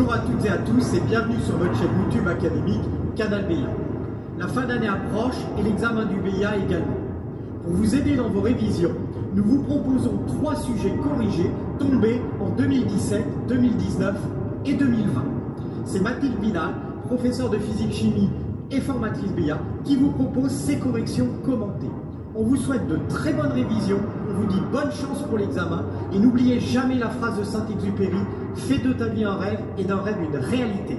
Bonjour à toutes et à tous et bienvenue sur votre chaîne YouTube académique Canal BIA. La fin d'année approche et l'examen du BIA également. Pour vous aider dans vos révisions, nous vous proposons 3 sujets corrigés tombés en 2017, 2019 et 2020. C'est Mathilde Vidal, professeure de physique-chimie et formatrice BIA, qui vous propose ces corrections commentées. On vous souhaite de très bonnes révisions, on vous dit bonne chance pour l'examen et n'oubliez jamais la phrase de Saint-Exupéry, fais de ta vie un rêve et d'un rêve une réalité.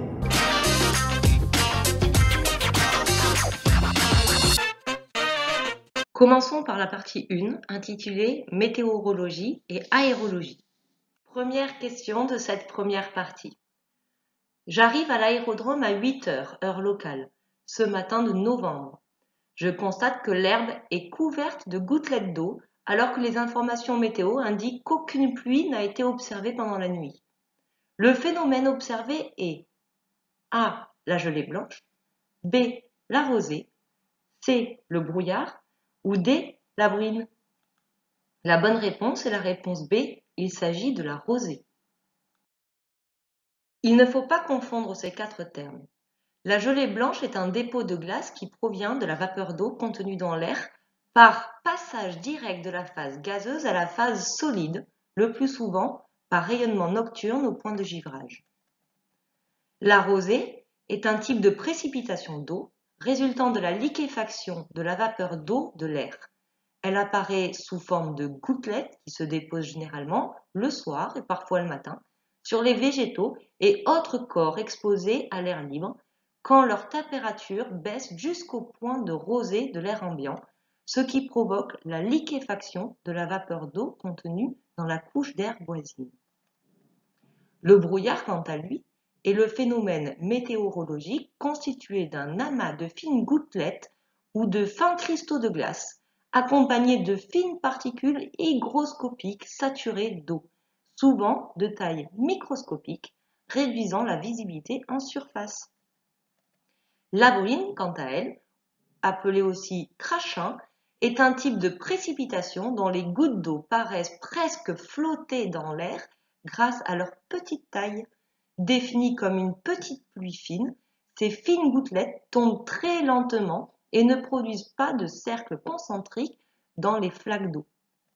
Commençons par la partie 1 intitulée Météorologie et aérologie. Première question de cette première partie. J'arrive à l'aérodrome à 8 heures, heure locale, ce matin de novembre. Je constate que l'herbe est couverte de gouttelettes d'eau alors que les informations météo indiquent qu'aucune pluie n'a été observée pendant la nuit. Le phénomène observé est A. La gelée blanche, B. La rosée, C. Le brouillard ou D. La bruine. La bonne réponse est la réponse B. Il s'agit de la rosée. Il ne faut pas confondre ces 4 termes. La gelée blanche est un dépôt de glace qui provient de la vapeur d'eau contenue dans l'air par passage direct de la phase gazeuse à la phase solide, le plus souvent par rayonnement nocturne au point de givrage. La rosée est un type de précipitation d'eau résultant de la liquéfaction de la vapeur d'eau de l'air. Elle apparaît sous forme de gouttelettes qui se déposent généralement le soir et parfois le matin sur les végétaux et autres corps exposés à l'air libre quand leur température baisse jusqu'au point de rosée de l'air ambiant, ce qui provoque la liquéfaction de la vapeur d'eau contenue dans la couche d'air voisine. Le brouillard, quant à lui, est le phénomène météorologique constitué d'un amas de fines gouttelettes ou de fins cristaux de glace, accompagnés de fines particules hygroscopiques saturées d'eau, souvent de taille microscopique, réduisant la visibilité en surface. La bruine, quant à elle, appelée aussi crachin, est un type de précipitation dont les gouttes d'eau paraissent presque flotter dans l'air grâce à leur petite taille. Définie comme une petite pluie fine, ces fines gouttelettes tombent très lentement et ne produisent pas de cercle concentrique dans les flaques d'eau.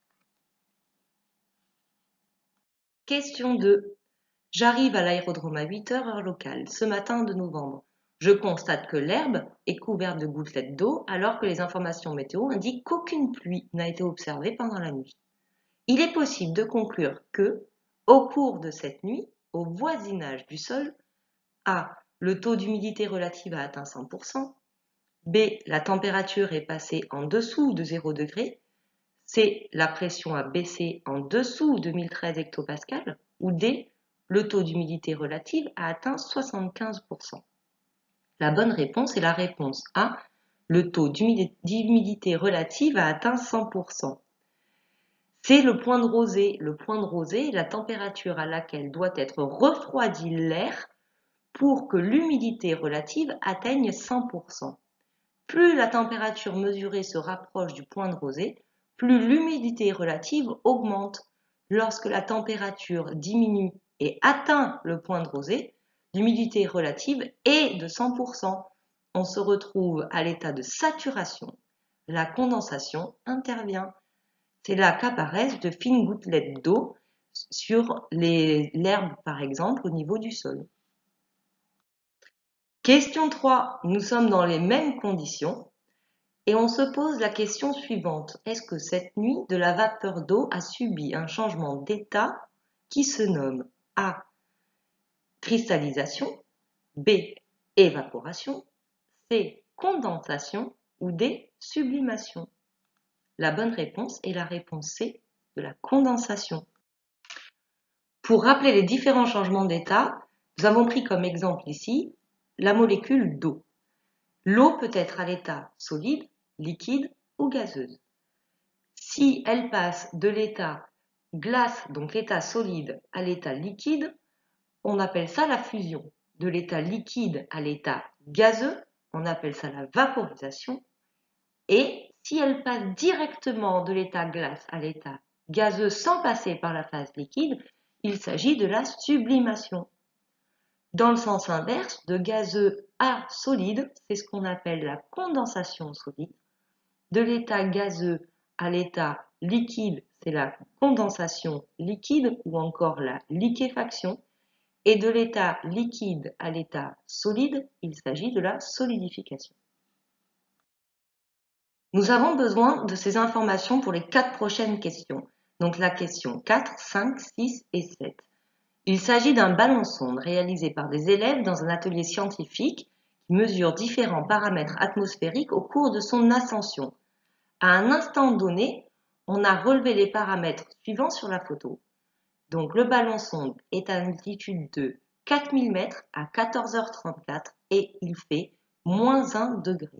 Question 2. J'arrive à l'aérodrome à 8 heures, heure locale, ce matin de novembre. Je constate que l'herbe est couverte de gouttelettes d'eau alors que les informations météo indiquent qu'aucune pluie n'a été observée pendant la nuit. Il est possible de conclure que, au cours de cette nuit, au voisinage du sol, A. Le taux d'humidité relative a atteint 100%, B. La température est passée en dessous de 0 degré, C. La pression a baissé en dessous de 1013 hectopascales, ou D. Le taux d'humidité relative a atteint 75%. La bonne réponse est la réponse A. Le taux d'humidité relative a atteint 100%. C'est le point de rosée. Le point de rosée est la température à laquelle doit être refroidi l'air pour que l'humidité relative atteigne 100%. Plus la température mesurée se rapproche du point de rosée, plus l'humidité relative augmente. Lorsque la température diminue et atteint le point de rosée, l'humidité relative est de 100%. On se retrouve à l'état de saturation. La condensation intervient. C'est là qu'apparaissent de fines gouttelettes d'eau sur l'herbe, par exemple, au niveau du sol. Question 3. Nous sommes dans les mêmes conditions et on se pose la question suivante. Est-ce que cette nuit, de la vapeur d'eau a subi un changement d'état qui se nomme A. Cristallisation, B. Évaporation, C. Condensation ou D. Sublimation? La bonne réponse est la réponse C, de la condensation. Pour rappeler les différents changements d'état, nous avons pris comme exemple ici la molécule d'eau. L'eau peut être à l'état solide, liquide ou gazeuse. Si elle passe de l'état glace, donc l'état solide, à l'état liquide, on appelle ça la fusion. De l'état liquide à l'état gazeux, on appelle ça la vaporisation. Et si elle passe directement de l'état glace à l'état gazeux sans passer par la phase liquide, il s'agit de la sublimation. Dans le sens inverse, de gazeux à solide, c'est ce qu'on appelle la condensation solide. De l'état gazeux à l'état liquide, c'est la condensation liquide ou encore la liquéfaction. Et de l'état liquide à l'état solide, il s'agit de la solidification. Nous avons besoin de ces informations pour les 4 prochaines questions. Donc la question 4, 5, 6 et 7. Il s'agit d'un ballon-sonde réalisé par des élèves dans un atelier scientifique qui mesure différents paramètres atmosphériques au cours de son ascension. À un instant donné, on a relevé les paramètres suivants sur la photo. Donc le ballon-sonde est à une altitude de 4000 mètres à 14h34 et il fait moins 1 degré.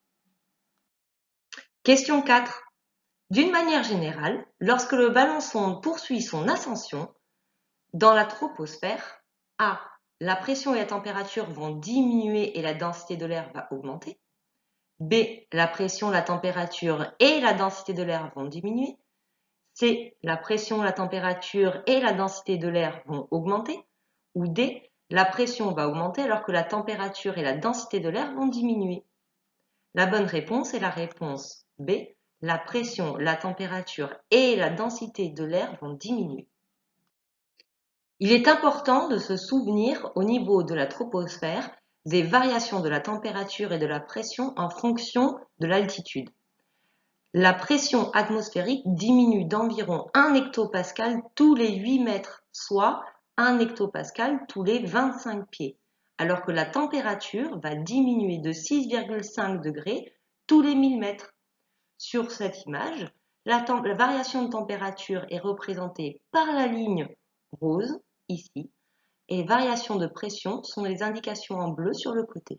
Question 4. D'une manière générale, lorsque le ballon-sonde poursuit son ascension, dans la troposphère, A. La pression et la température vont diminuer et la densité de l'air va augmenter. B. La pression, la température et la densité de l'air vont diminuer. C. La pression, la température et la densité de l'air vont augmenter. Ou D. La pression va augmenter alors que la température et la densité de l'air vont diminuer. La bonne réponse est la réponse B. La pression, la température et la densité de l'air vont diminuer. Il est important de se souvenir au niveau de la troposphère des variations de la température et de la pression en fonction de l'altitude. La pression atmosphérique diminue d'environ 1 hectopascal tous les 8 mètres, soit 1 hectopascal tous les 25 pieds, alors que la température va diminuer de 6,5 degrés tous les 1000 mètres. Sur cette image, la variation de température est représentée par la ligne rose, ici, et variation de pression sont les indications en bleu sur le côté.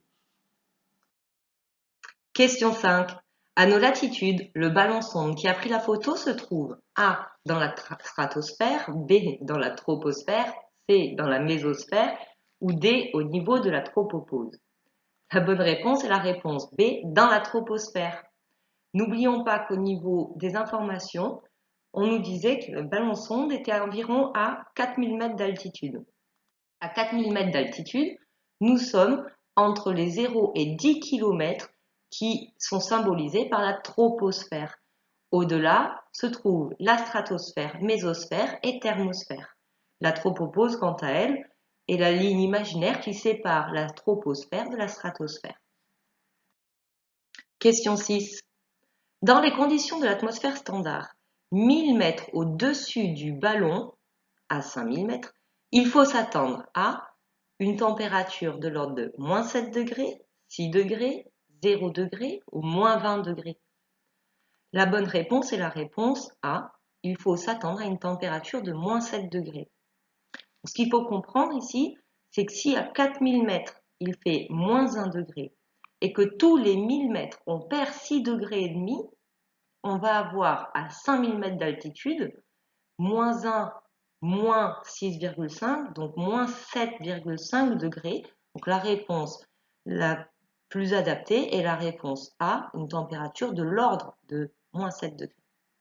Question 5. À nos latitudes, le ballon-sonde qui a pris la photo se trouve A. Dans la stratosphère, B. Dans la troposphère, C. Dans la mésosphère ou D. Au niveau de la tropopause. La bonne réponse est la réponse B. Dans la troposphère. N'oublions pas qu'au niveau des informations, on nous disait que le ballon-sonde était environ à 4000 mètres d'altitude. À 4000 mètres d'altitude, nous sommes entre les 0 et 10 km qui sont symbolisés par la troposphère. Au-delà se trouvent la stratosphère, mésosphère et thermosphère. La tropopause, quant à elle, est la ligne imaginaire qui sépare la troposphère de la stratosphère. Question 6. Dans les conditions de l'atmosphère standard, 1000 mètres au-dessus du ballon, à 5000 mètres, il faut s'attendre à une température de l'ordre de moins 7 degrés, 6 degrés, 0 degrés ou moins 20 degrés. La bonne réponse est la réponse A. Il faut s'attendre à une température de moins 7 degrés. Ce qu'il faut comprendre ici, c'est que si à 4000 mètres, il fait moins 1 degré et que tous les 1000 mètres, on perd 6 degrés et demi, on va avoir à 5000 mètres d'altitude, moins 1, moins 6,5, donc moins 7,5 degrés. Donc la réponse la plus adaptée est la réponse A, une température de l'ordre de moins 7 degrés.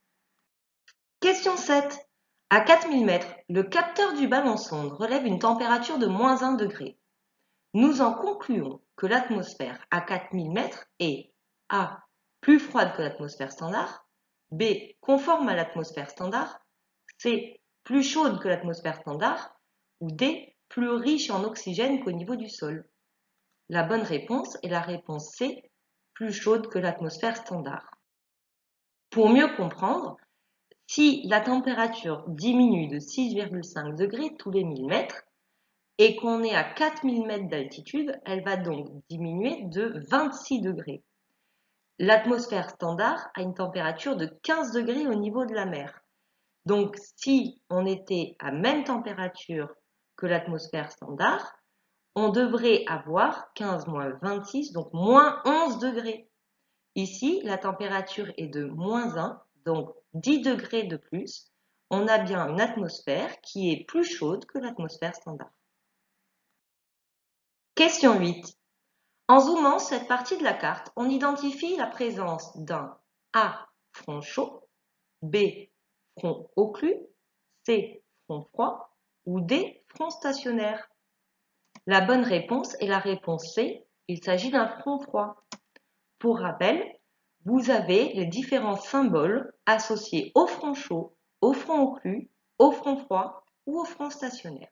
Question 7. À 4000 mètres, le capteur du ballon-sonde relève une température de moins 1 degré. Nous en concluons que l'atmosphère à 4000 mètres est A. Plus froide que l'atmosphère standard, B. Conforme à l'atmosphère standard, C. Plus chaude que l'atmosphère standard ou D. Plus riche en oxygène qu'au niveau du sol. La bonne réponse est la réponse C. Plus chaude que l'atmosphère standard. Pour mieux comprendre, si la température diminue de 6,5 degrés tous les 1000 mètres et qu'on est à 4000 mètres d'altitude, elle va donc diminuer de 26 degrés. L'atmosphère standard a une température de 15 degrés au niveau de la mer. Donc, si on était à même température que l'atmosphère standard, on devrait avoir 15 moins 26, donc moins 11 degrés. Ici, la température est de moins 1, donc 10 degrés de plus. On a bien une atmosphère qui est plus chaude que l'atmosphère standard. Question 8. En zoomant cette partie de la carte, on identifie la présence d'un A. Front chaud, B. Front occlus, C. Front froid ou D. Front stationnaire. La bonne réponse est la réponse C. Il s'agit d'un front froid. Pour rappel, vous avez les différents symboles associés au front chaud, au front occlus, au front froid ou au front stationnaire.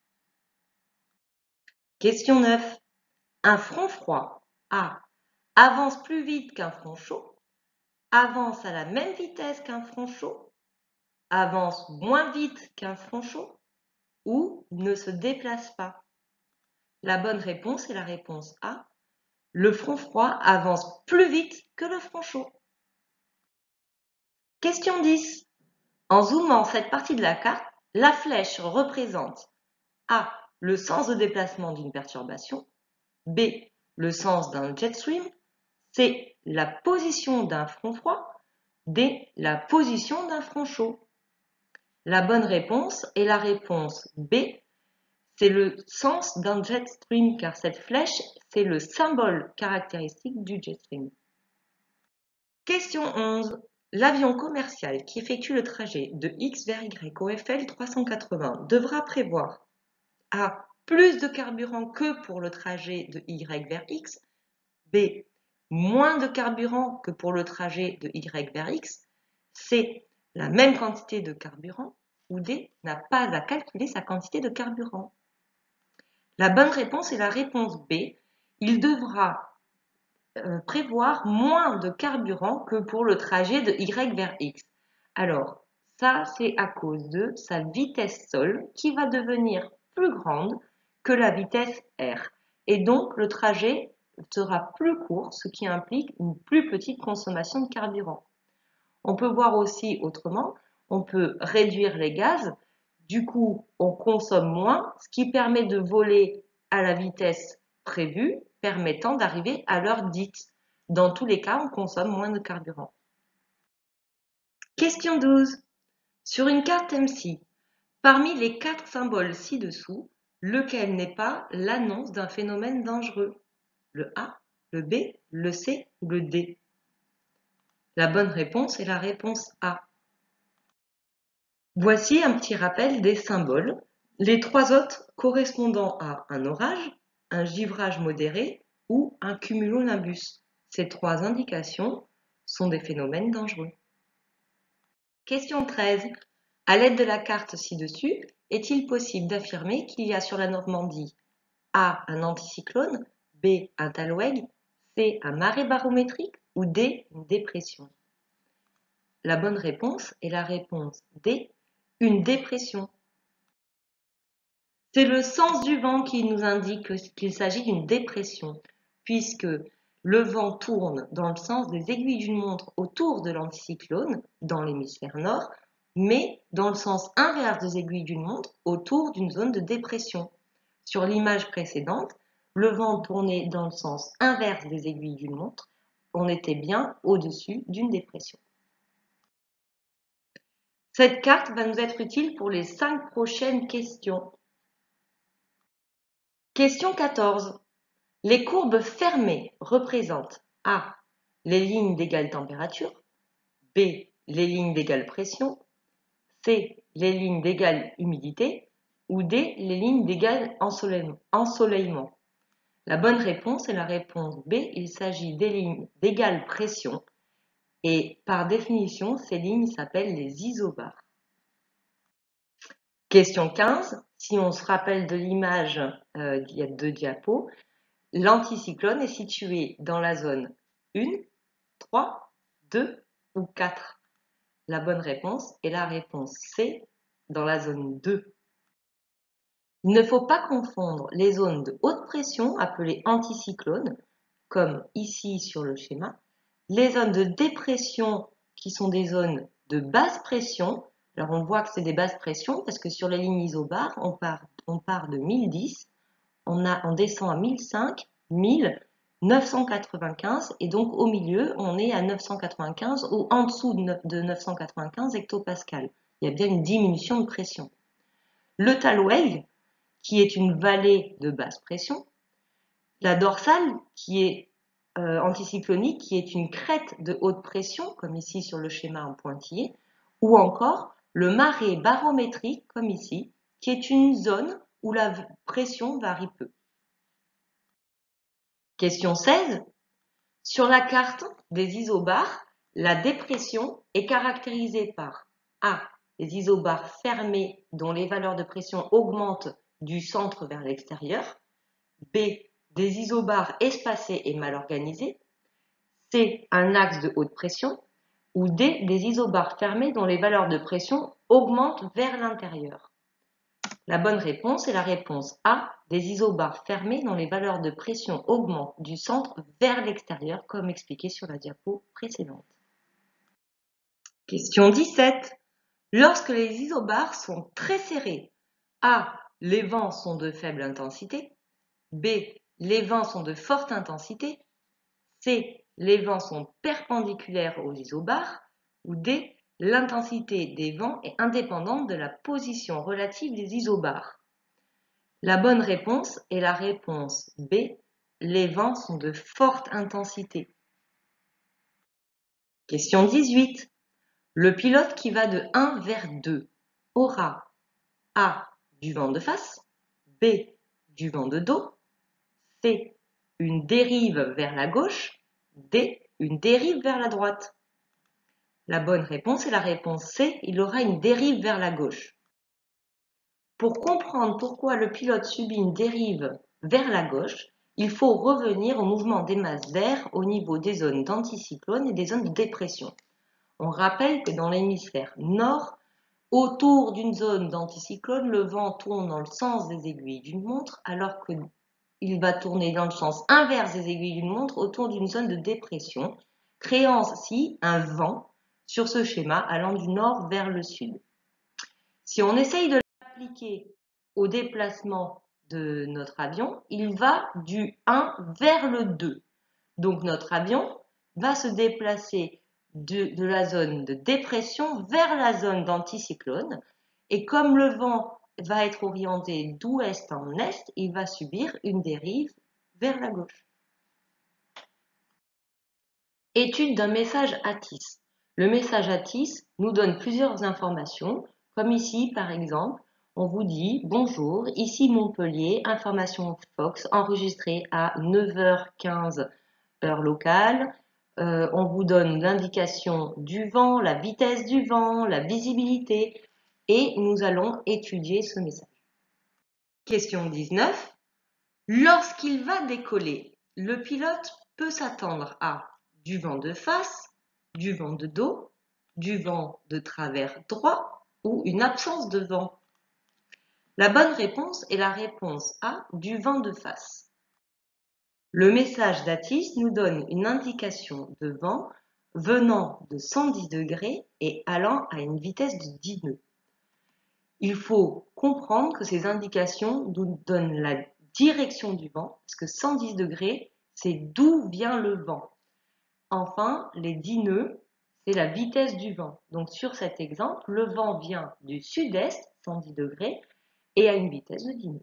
Question 9. Un front froid A avance plus vite qu'un front chaud, avance à la même vitesse qu'un front chaud, avance moins vite qu'un front chaud ou ne se déplace pas. La bonne réponse est la réponse A. Le front froid avance plus vite que le front chaud. Question 10. En zoomant cette partie de la carte, la flèche représente A. Le sens de déplacement d'une perturbation, B. Le sens d'un jet stream, C. La position d'un front froid, D. La position d'un front chaud. La bonne réponse est la réponse B. C'est le sens d'un jet stream car cette flèche, c'est le symbole caractéristique du jet stream. Question 11. L'avion commercial qui effectue le trajet de X vers Y au FL 380 devra prévoir A. Plus de carburant que pour le trajet de Y vers X, B. Moins de carburant que pour le trajet de Y vers X, C. La même quantité de carburant, ou D. N'a pas à calculer sa quantité de carburant. La bonne réponse est la réponse B. Il devra prévoir moins de carburant que pour le trajet de Y vers X. Alors, ça, c'est à cause de sa vitesse sol qui va devenir plus grande que la vitesse R. Et donc, le trajet sera plus court, ce qui implique une plus petite consommation de carburant. On peut voir aussi autrement, on peut réduire les gaz, du coup, on consomme moins, ce qui permet de voler à la vitesse prévue, permettant d'arriver à l'heure dite. Dans tous les cas, on consomme moins de carburant. Question 12. Sur une carte MC, parmi les 4 symboles ci-dessous, lequel n'est pas l'annonce d'un phénomène dangereux? Le A, le B, le C ou le D? La bonne réponse est la réponse A. Voici un petit rappel des symboles, les 3 autres correspondant à un orage, un givrage modéré ou un cumulonimbus. Ces 3 indications sont des phénomènes dangereux. Question 13. À l'aide de la carte ci-dessus, est-il possible d'affirmer qu'il y a sur la Normandie A. un anticyclone, B. un talweg, C. un marée barométrique ou D. une dépression? La bonne réponse est la réponse D. Une dépression. C'est le sens du vent qui nous indique qu'il s'agit d'une dépression, puisque le vent tourne dans le sens des aiguilles d'une montre autour de l'anticyclone, dans l'hémisphère nord, mais dans le sens inverse des aiguilles d'une montre autour d'une zone de dépression. Sur l'image précédente, le vent tournait dans le sens inverse des aiguilles d'une montre, on était bien au-dessus d'une dépression. Cette carte va nous être utile pour les 5 prochaines questions. Question 14. Les courbes fermées représentent A. Les lignes d'égale température, B. Les lignes d'égale pression, C. Les lignes d'égale humidité ou D. Les lignes d'égal ensoleillement. La bonne réponse est la réponse B. Il s'agit des lignes d'égale pression et par définition, ces lignes s'appellent les isobars. Question 15. Si on se rappelle de l'image, il y a 2 diapos, l'anticyclone est situé dans la zone 1, 3, 2 ou 4. La bonne réponse est la réponse C, dans la zone 2. Il ne faut pas confondre les zones de haute pression, appelées anticyclones, comme ici sur le schéma, les zones de dépression, qui sont des zones de basse pression. Alors on voit que c'est des basses pressions, parce que sur les lignes isobars, on part de 1010, on descend à 1005, 1000, 995 et donc au milieu on est à 995 ou en dessous de 995 hectopascales. Il y a bien une diminution de pression. Le talweg, qui est une vallée de basse pression, la dorsale qui est anticyclonique, qui est une crête de haute pression, comme ici sur le schéma en pointillé, ou encore le marais barométrique, comme ici, qui est une zone où la pression varie peu. Question 16. Sur la carte des isobars, la dépression est caractérisée par A. Les isobars fermés dont les valeurs de pression augmentent du centre vers l'extérieur. B. Des isobars espacés et mal organisés. C. Un axe de haute pression. Ou D. Des isobars fermés dont les valeurs de pression augmentent vers l'intérieur. La bonne réponse est la réponse A, des isobars fermés dont les valeurs de pression augmentent du centre vers l'extérieur, comme expliqué sur la diapo précédente. Question 17. Lorsque les isobars sont très serrés, A, les vents sont de faible intensité. B, les vents sont de forte intensité. C, les vents sont perpendiculaires aux isobars. Ou D, l'intensité des vents est indépendante de la position relative des isobars. La bonne réponse est la réponse B. Les vents sont de forte intensité. Question 18. Le pilote qui va de 1 vers 2 aura A. Du vent de face, B. Du vent de dos, C. Une dérive vers la gauche, D. Une dérive vers la droite. La bonne réponse est la réponse C. Il aura une dérive vers la gauche. Pour comprendre pourquoi le pilote subit une dérive vers la gauche, il faut revenir au mouvement des masses d'air au niveau des zones d'anticyclone et des zones de dépression. On rappelle que dans l'hémisphère nord, autour d'une zone d'anticyclone, le vent tourne dans le sens des aiguilles d'une montre, alors qu'il va tourner dans le sens inverse des aiguilles d'une montre autour d'une zone de dépression, créant ainsi un vent sur ce schéma allant du nord vers le sud. Si on essaye de l'appliquer au déplacement de notre avion, il va du 1 vers le 2. Donc notre avion va se déplacer de la zone de dépression vers la zone d'anticyclone. Et comme le vent va être orienté d'ouest en est, il va subir une dérive vers la gauche. Étude d'un message ATIS. Le message ATIS nous donne plusieurs informations, comme ici par exemple, on vous dit « Bonjour, ici Montpellier, information Fox enregistrée à 9h15 heure locale. On vous donne l'indication du vent, la vitesse du vent, la visibilité et nous allons étudier ce message. Question 19. Lorsqu'il va décoller, le pilote peut s'attendre à du vent de face, du vent de dos, du vent de travers droit ou une absence de vent. La bonne réponse est la réponse A, du vent de face. Le message d'ATIS nous donne une indication de vent venant de 110 degrés et allant à une vitesse de 10 nœuds. Il faut comprendre que ces indications nous donnent la direction du vent, parce que 110 degrés, c'est d'où vient le vent. Enfin, les 10 nœuds, c'est la vitesse du vent. Donc sur cet exemple, le vent vient du sud-est, 110 degrés, et à une vitesse de 10 nœuds.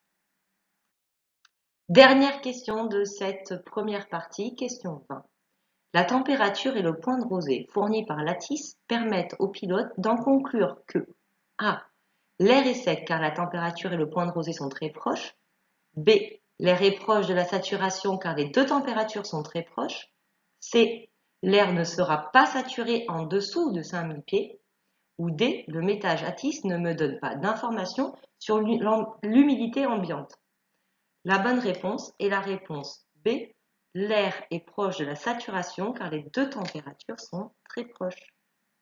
Dernière question de cette première partie, question 20. La température et le point de rosée fournis par l'ATIS permettent au pilote d'en conclure que A. L'air est sec car la température et le point de rosée sont très proches. B. L'air est proche de la saturation car les deux températures sont très proches. C. L'air ne sera pas saturé en dessous de 5000 pieds. Ou D. Le message ATIS ne me donne pas d'informations sur l'humidité ambiante. La bonne réponse est la réponse B. L'air est proche de la saturation car les deux températures sont très proches.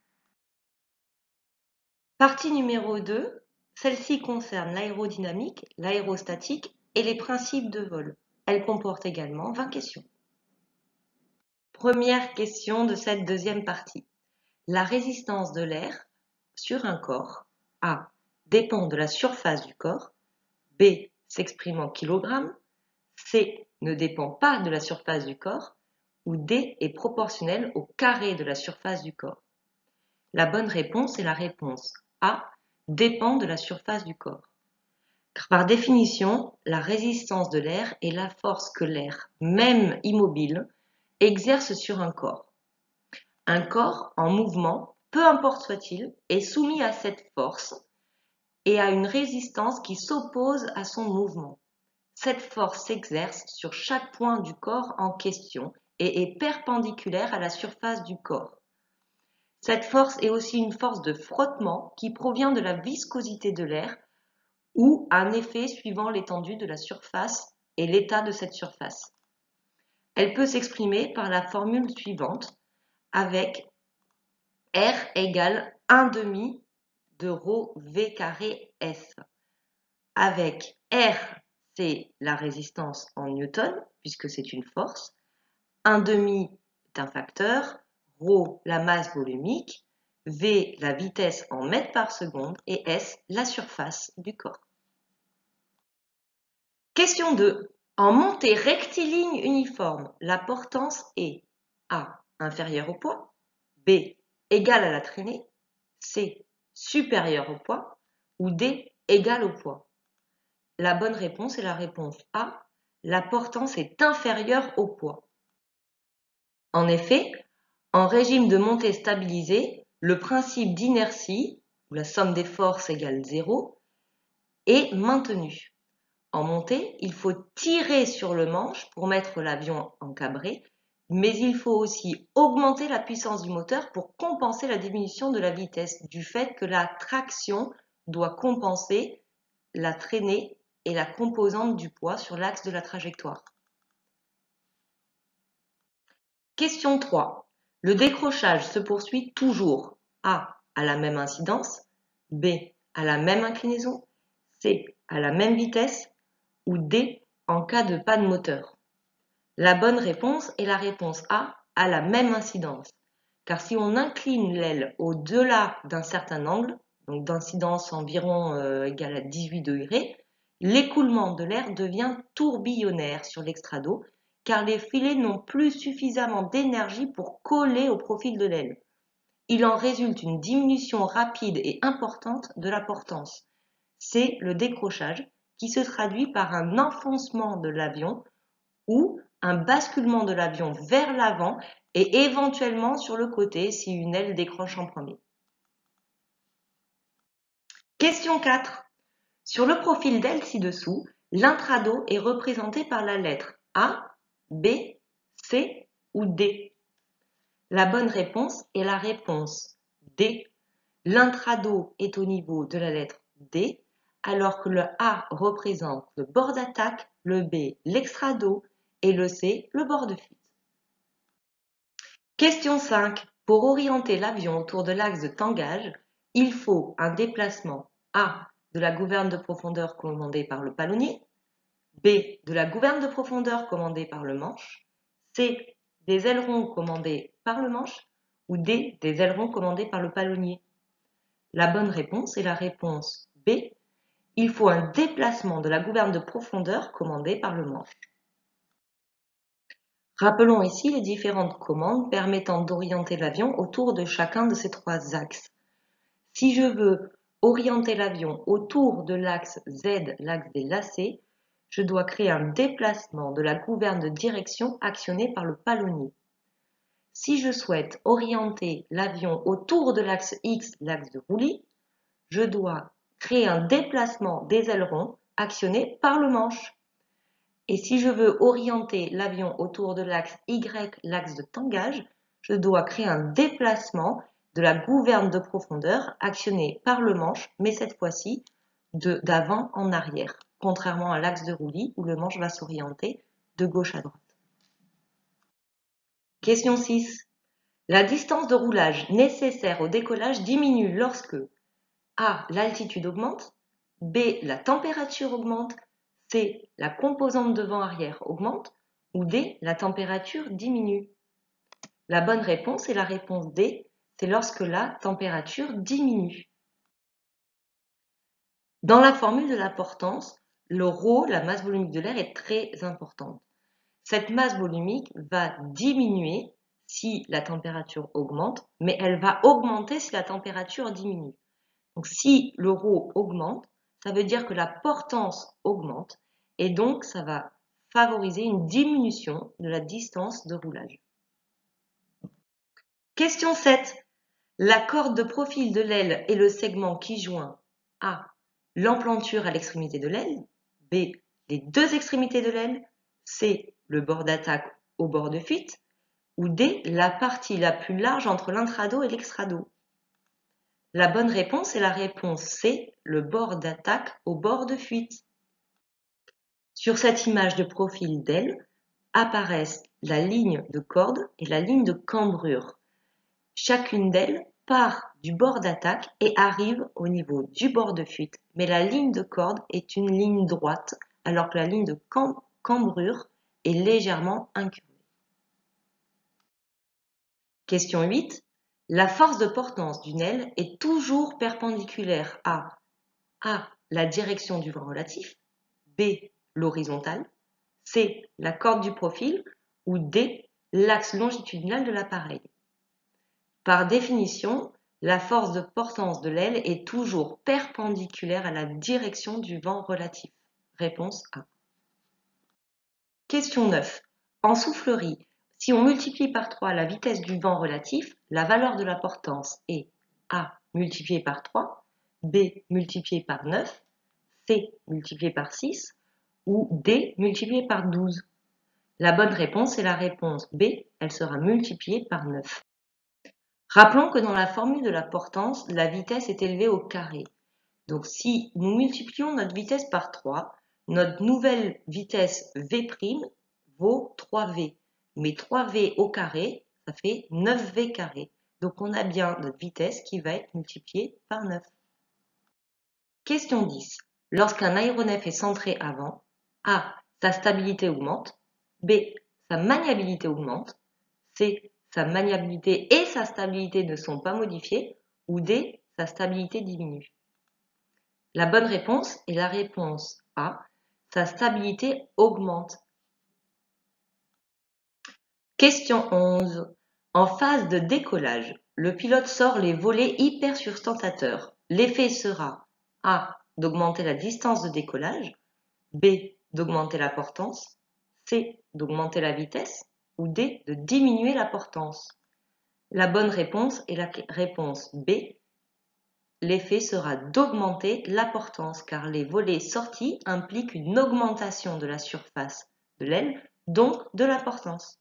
Partie numéro 2. Celle-ci concerne l'aérodynamique, l'aérostatique et les principes de vol. Elle comporte également 20 questions. Première question de cette deuxième partie. La résistance de l'air sur un corps A. Dépend de la surface du corps. B. S'exprime en kilogrammes. C. Ne dépend pas de la surface du corps. Ou D. Est proportionnel au carré de la surface du corps. La bonne réponse est la réponse A. Dépend de la surface du corps. Car par définition, la résistance de l'air est la force que l'air, même immobile, exerce sur un corps. Un corps en mouvement, peu importe soit-il, est soumis à cette force et à une résistance qui s'oppose à son mouvement. Cette force s'exerce sur chaque point du corps en question et est perpendiculaire à la surface du corps. Cette force est aussi une force de frottement qui provient de la viscosité de l'air ou un effet suivant l'étendue de la surface et l'état de cette surface. Elle peut s'exprimer par la formule suivante avec R égale 1/2 de ρ V carré S. Avec R, c'est la résistance en newton, puisque c'est une force. 1/2 est un facteur, ρ, la masse volumique, V, la vitesse en mètres par seconde, et S, la surface du corps. Question 2. En montée rectiligne uniforme, la portance est A, inférieure au poids, B, égale à la traînée, C, supérieure au poids, ou D, égale au poids. La bonne réponse est la réponse A, la portance est inférieure au poids. En effet, en régime de montée stabilisée, le principe d'inertie, où la somme des forces égale 0, est maintenu. En montée, il faut tirer sur le manche pour mettre l'avion encabré, mais il faut aussi augmenter la puissance du moteur pour compenser la diminution de la vitesse du fait que la traction doit compenser la traînée et la composante du poids sur l'axe de la trajectoire. Question 3. Le décrochage se poursuit toujours A à la même incidence, B à la même inclinaison, C à la même vitesse ou D en cas de panne moteur. La bonne réponse est la réponse A à la même incidence, car si on incline l'aile au-delà d'un certain angle, donc d'incidence environ égale à 18 degrés, l'écoulement de l'air devient tourbillonnaire sur l'extrado, car les filets n'ont plus suffisamment d'énergie pour coller au profil de l'aile. Il en résulte une diminution rapide et importante de la portance. C'est le décrochage qui se traduit par un enfoncement de l'avion ou un basculement de l'avion vers l'avant et éventuellement sur le côté si une aile décroche en premier. Question 4. Sur le profil d'aile ci-dessous, l'intrado est représenté par la lettre A, B, C ou D. La bonne réponse est la réponse D. L'intrado est au niveau de la lettre D, alors que le A représente le bord d'attaque, le B l'extrado et le C le bord de fuite. Question 5. Pour orienter l'avion autour de l'axe de tangage, il faut un déplacement A de la gouverne de profondeur commandée par le palonnier, B de la gouverne de profondeur commandée par le manche, C des ailerons commandés par le manche ou D des ailerons commandés par le palonnier. La bonne réponse est la réponse B. Il faut un déplacement de la gouverne de profondeur commandée par le manche. Rappelons ici les différentes commandes permettant d'orienter l'avion autour de chacun de ces trois axes. Si je veux orienter l'avion autour de l'axe Z, l'axe des lacets, je dois créer un déplacement de la gouverne de direction actionnée par le palonnier. Si je souhaite orienter l'avion autour de l'axe X, l'axe de roulis, je dois créer un déplacement des ailerons actionnés par le manche. Et si je veux orienter l'avion autour de l'axe Y, l'axe de tangage, je dois créer un déplacement de la gouverne de profondeur actionnée par le manche, mais cette fois-ci d'avant en arrière, contrairement à l'axe de roulis où le manche va s'orienter de gauche à droite. Question 6. La distance de roulage nécessaire au décollage diminue lorsque A. L'altitude augmente, B. La température augmente, C. La composante devant-arrière augmente ou D. La température diminue. La bonne réponse est la réponse D. C'est lorsque la température diminue. Dans la formule de la portance, le ρ, la masse volumique de l'air, est très importante. Cette masse volumique va diminuer si la température augmente, mais elle va augmenter si la température diminue. Donc si le ρ augmente, ça veut dire que la portance augmente et donc ça va favoriser une diminution de la distance de roulage. Question 7. La corde de profil de l'aile est le segment qui joint A. L'emplanture à l'extrémité de l'aile, B. les deux extrémités de l'aile, C, le bord d'attaque au bord de fuite, ou D, la partie la plus large entre l'intrado et l'extrado. La bonne réponse est la réponse C, le bord d'attaque au bord de fuite. Sur cette image de profil d'aile apparaissent la ligne de corde et la ligne de cambrure. Chacune d'elles part du bord d'attaque et arrive au niveau du bord de fuite, mais la ligne de corde est une ligne droite, alors que la ligne de cambrure est légèrement incurvée. Question 8. La force de portance d'une aile est toujours perpendiculaire à A. La direction du vent relatif, B. L'horizontale, C. La corde du profil ou D. L'axe longitudinal de l'appareil. Par définition, la force de portance de l'aile est toujours perpendiculaire à la direction du vent relatif. Réponse A. Question 9. En soufflerie, si on multiplie par 3 la vitesse du vent relatif, la valeur de la portance est A multiplié par 3, B multiplié par 9, C multiplié par 6 ou D multiplié par 12. La bonne réponse est la réponse B, elle sera multipliée par 9. Rappelons que dans la formule de la portance, la vitesse est élevée au carré. Donc si nous multiplions notre vitesse par 3, notre nouvelle vitesse V' vaut 3V. Mais 3V au carré, ça fait 9V carré. Donc on a bien notre vitesse qui va être multipliée par 9. Question 10. Lorsqu'un aéronef est centré avant, A. Sa stabilité augmente, B. Sa maniabilité augmente, C. Sa maniabilité et sa stabilité ne sont pas modifiées, ou D. Sa stabilité diminue. La bonne réponse est la réponse A. Sa stabilité augmente. Question 11. En phase de décollage, le pilote sort les volets hypersustentateurs. L'effet sera A. D'augmenter la distance de décollage, B. D'augmenter la portance, C. D'augmenter la vitesse ou D. De diminuer la portance. La bonne réponse est la réponse B. L'effet sera d'augmenter la portance car les volets sortis impliquent une augmentation de la surface de l'aile, donc de la portance.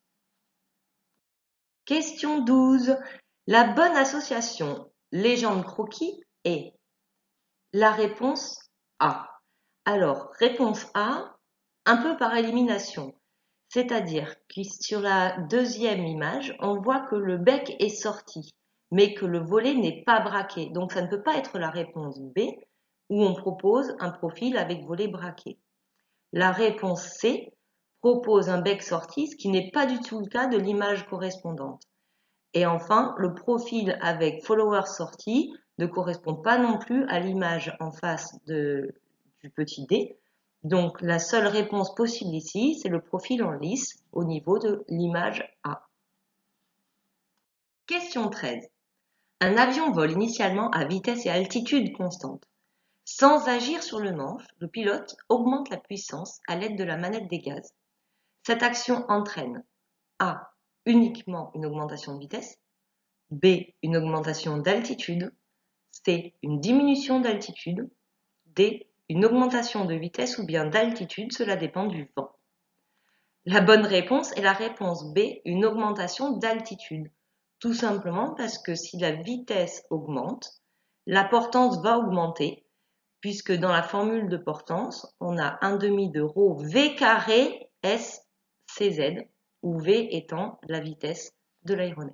Question 12. La bonne association légende-croquis est la réponse A. Alors, réponse A, un peu par élimination. C'est-à-dire que sur la deuxième image, on voit que le bec est sorti, mais que le volet n'est pas braqué. Donc, ça ne peut pas être la réponse B, où on propose un profil avec volet braqué. La réponse C propose un bec sorti, ce qui n'est pas du tout le cas de l'image correspondante. Et enfin, le profil avec follower sorti ne correspond pas non plus à l'image en face du petit d. Donc la seule réponse possible ici, c'est le profil en lice au niveau de l'image A. Question 13. Un avion vole initialement à vitesse et altitude constantes. Sans agir sur le manche, le pilote augmente la puissance à l'aide de la manette des gaz. Cette action entraîne A. Uniquement une augmentation de vitesse, B. Une augmentation d'altitude, C. Une diminution d'altitude, D. Une augmentation de vitesse ou bien d'altitude, cela dépend du vent. La bonne réponse est la réponse B, une augmentation d'altitude. Tout simplement parce que si la vitesse augmente, la portance va augmenter, puisque dans la formule de portance, on a 1/2 de ρ V carré S CZ, où V étant la vitesse de l'aéronef.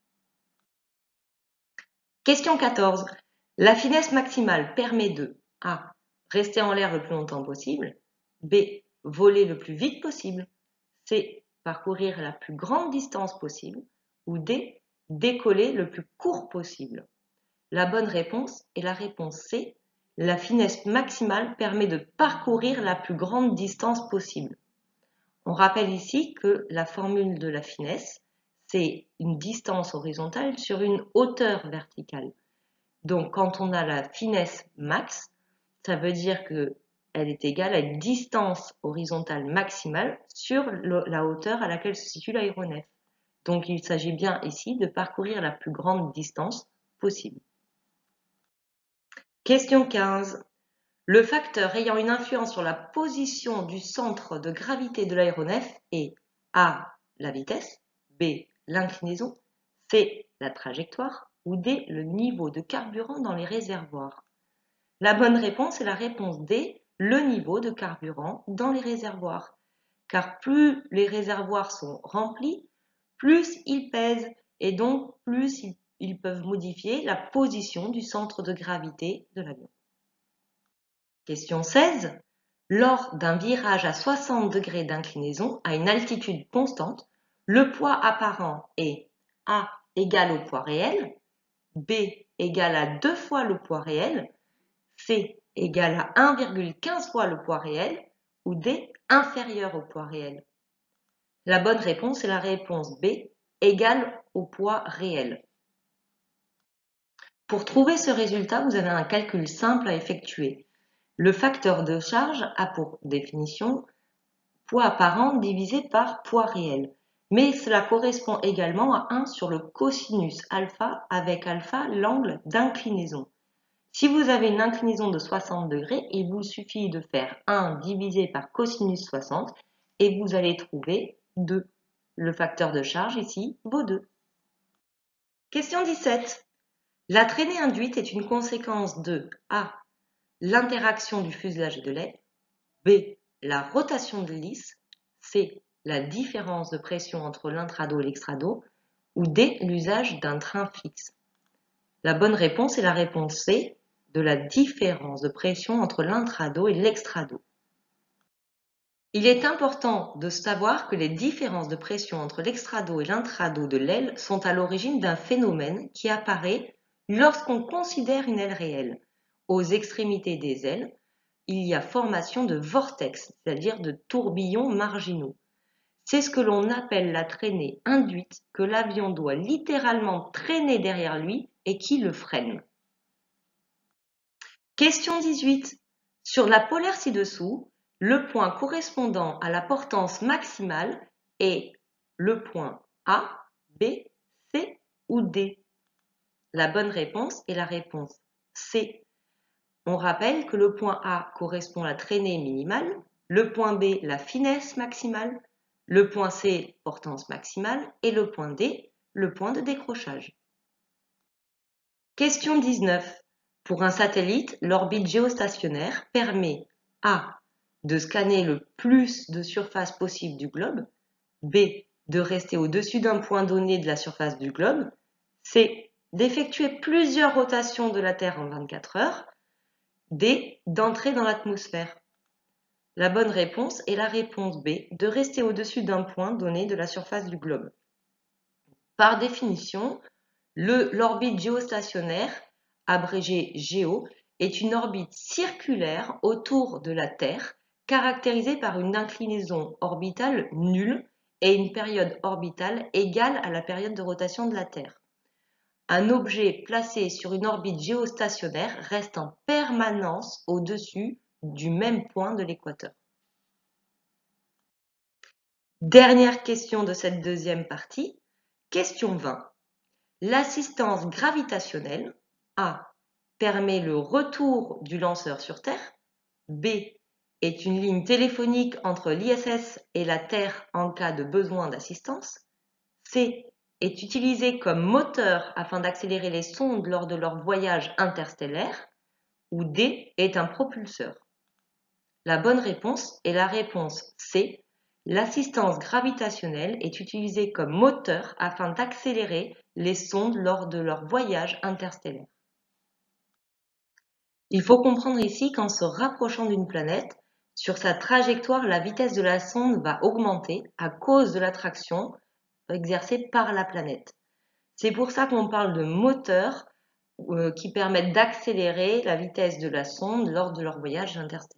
Question 14. La finesse maximale permet de A. Rester en l'air le plus longtemps possible, B. Voler le plus vite possible, C. Parcourir la plus grande distance possible ou D. Décoller le plus court possible. La bonne réponse est la réponse C. La finesse maximale permet de parcourir la plus grande distance possible. On rappelle ici que la formule de la finesse, c'est une distance horizontale sur une hauteur verticale. Donc, quand on a la finesse max, ça veut dire qu'elle est égale à une distance horizontale maximale sur la hauteur à laquelle se situe l'aéronef. Donc, il s'agit bien ici de parcourir la plus grande distance possible. Question 15. Le facteur ayant une influence sur la position du centre de gravité de l'aéronef est A. La vitesse, B. L'inclinaison, C. La trajectoire ou D. Le niveau de carburant dans les réservoirs. La bonne réponse est la réponse D. Le niveau de carburant dans les réservoirs. Car plus les réservoirs sont remplis, plus ils pèsent et donc plus ils peuvent modifier la position du centre de gravité de l'avion. Question 16. Lors d'un virage à 60 degrés d'inclinaison à une altitude constante, le poids apparent est A égal au poids réel, B égal à 2 fois le poids réel, C égal à 1,15 fois le poids réel ou D inférieur au poids réel. La bonne réponse est la réponse B égale au poids réel. Pour trouver ce résultat, vous avez un calcul simple à effectuer. Le facteur de charge a pour définition poids apparent divisé par poids réel. Mais cela correspond également à 1 sur le cosinus alpha avec alpha l'angle d'inclinaison. Si vous avez une inclinaison de 60 degrés, il vous suffit de faire 1 divisé par cosinus 60 et vous allez trouver 2. Le facteur de charge ici vaut 2. Question 17. La traînée induite est une conséquence de A. L'interaction du fuselage et de l'aile, B. La rotation de l'hélice, C. La différence de pression entre l'intrado et l'extrado, ou D. L'usage d'un train fixe. La bonne réponse est la réponse C, de la différence de pression entre l'intrado et l'extrado. Il est important de savoir que les différences de pression entre l'extrado et l'intrado de l'aile sont à l'origine d'un phénomène qui apparaît lorsqu'on considère une aile réelle. Aux extrémités des ailes, il y a formation de vortex, c'est-à-dire de tourbillons marginaux. C'est ce que l'on appelle la traînée induite que l'avion doit littéralement traîner derrière lui et qui le freine. Question 18. Sur la polaire ci-dessous, le point correspondant à la portance maximale est le point A, B, C ou D. La bonne réponse est la réponse C. On rappelle que le point A correspond à la traînée minimale, le point B la finesse maximale, le point C portance maximale et le point D le point de décrochage. Question 19. Pour un satellite, l'orbite géostationnaire permet A. de scanner le plus de surface possible du globe, B. de rester au-dessus d'un point donné de la surface du globe, C. d'effectuer plusieurs rotations de la Terre en 24 heures, D. d'entrer dans l'atmosphère. La bonne réponse est la réponse B, de rester au-dessus d'un point donné de la surface du globe. Par définition, l'orbite géostationnaire, abrégée GEO, est une orbite circulaire autour de la Terre, caractérisée par une inclinaison orbitale nulle et une période orbitale égale à la période de rotation de la Terre. Un objet placé sur une orbite géostationnaire reste en permanence au-dessus du même point de l'équateur. Dernière question de cette deuxième partie, question 20. L'assistance gravitationnelle A. permet le retour du lanceur sur Terre, B. est une ligne téléphonique entre l'ISS et la Terre en cas de besoin d'assistance, C. est utilisée comme moteur afin d'accélérer les sondes lors de leur voyage interstellaire, ou D. est un propulseur. La bonne réponse est la réponse C. L'assistance gravitationnelle est utilisée comme moteur afin d'accélérer les sondes lors de leur voyage interstellaire. Il faut comprendre ici qu'en se rapprochant d'une planète, sur sa trajectoire, la vitesse de la sonde va augmenter à cause de l'attraction exercée par la planète. C'est pour ça qu'on parle de moteurs qui permettent d'accélérer la vitesse de la sonde lors de leur voyage interstellaire.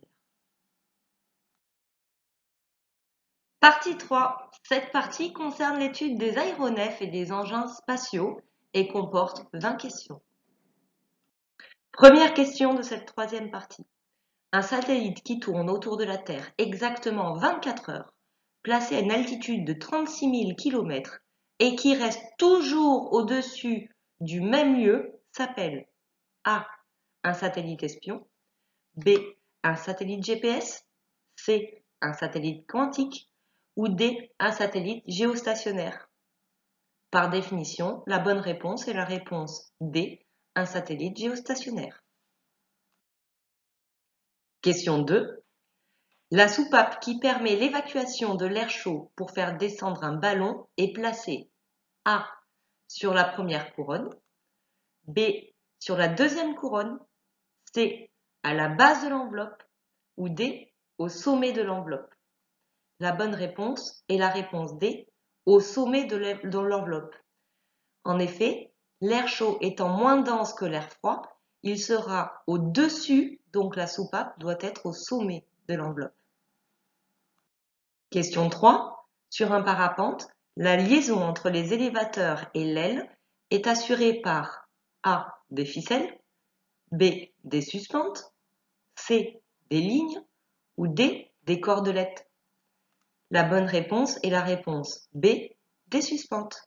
Partie 3. Cette partie concerne l'étude des aéronefs et des engins spatiaux et comporte 20 questions. Première question de cette troisième partie. Un satellite qui tourne autour de la Terre exactement 24 heures, placé à une altitude de 36 000 km et qui reste toujours au-dessus du même lieu, s'appelle A. un satellite espion, B. Un satellite GPS, C. Un satellite quantique ou D. Un satellite géostationnaire. Par définition, la bonne réponse est la réponse D. Un satellite géostationnaire. Question 2. La soupape qui permet l'évacuation de l'air chaud pour faire descendre un ballon est placée A. Sur la première couronne, B. Sur la deuxième couronne, C. À la base de l'enveloppe ou D. Au sommet de l'enveloppe. La bonne réponse est la réponse D. Au sommet de l'enveloppe. En effet, l'air chaud étant moins dense que l'air froid, il sera au-dessus, donc la soupape doit être au sommet de l'enveloppe. Question 3. Sur un parapente, la liaison entre les élévateurs et l'aile est assurée par A. Des ficelles, B. Des suspentes, C. Des lignes ou D. Des cordelettes. La bonne réponse est la réponse B. Des suspentes.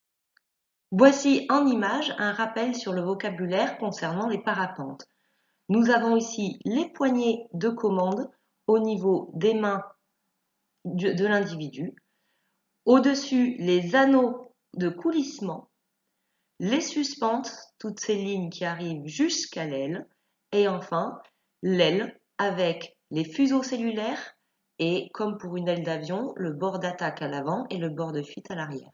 Voici en image un rappel sur le vocabulaire concernant les parapentes. Nous avons ici les poignées de commande au niveau des mains de l'individu, au-dessus les anneaux de coulissement, les suspentes, toutes ces lignes qui arrivent jusqu'à l'aile, et enfin l'aile avec les fuseaux cellulaires et, comme pour une aile d'avion, le bord d'attaque à l'avant et le bord de fuite à l'arrière.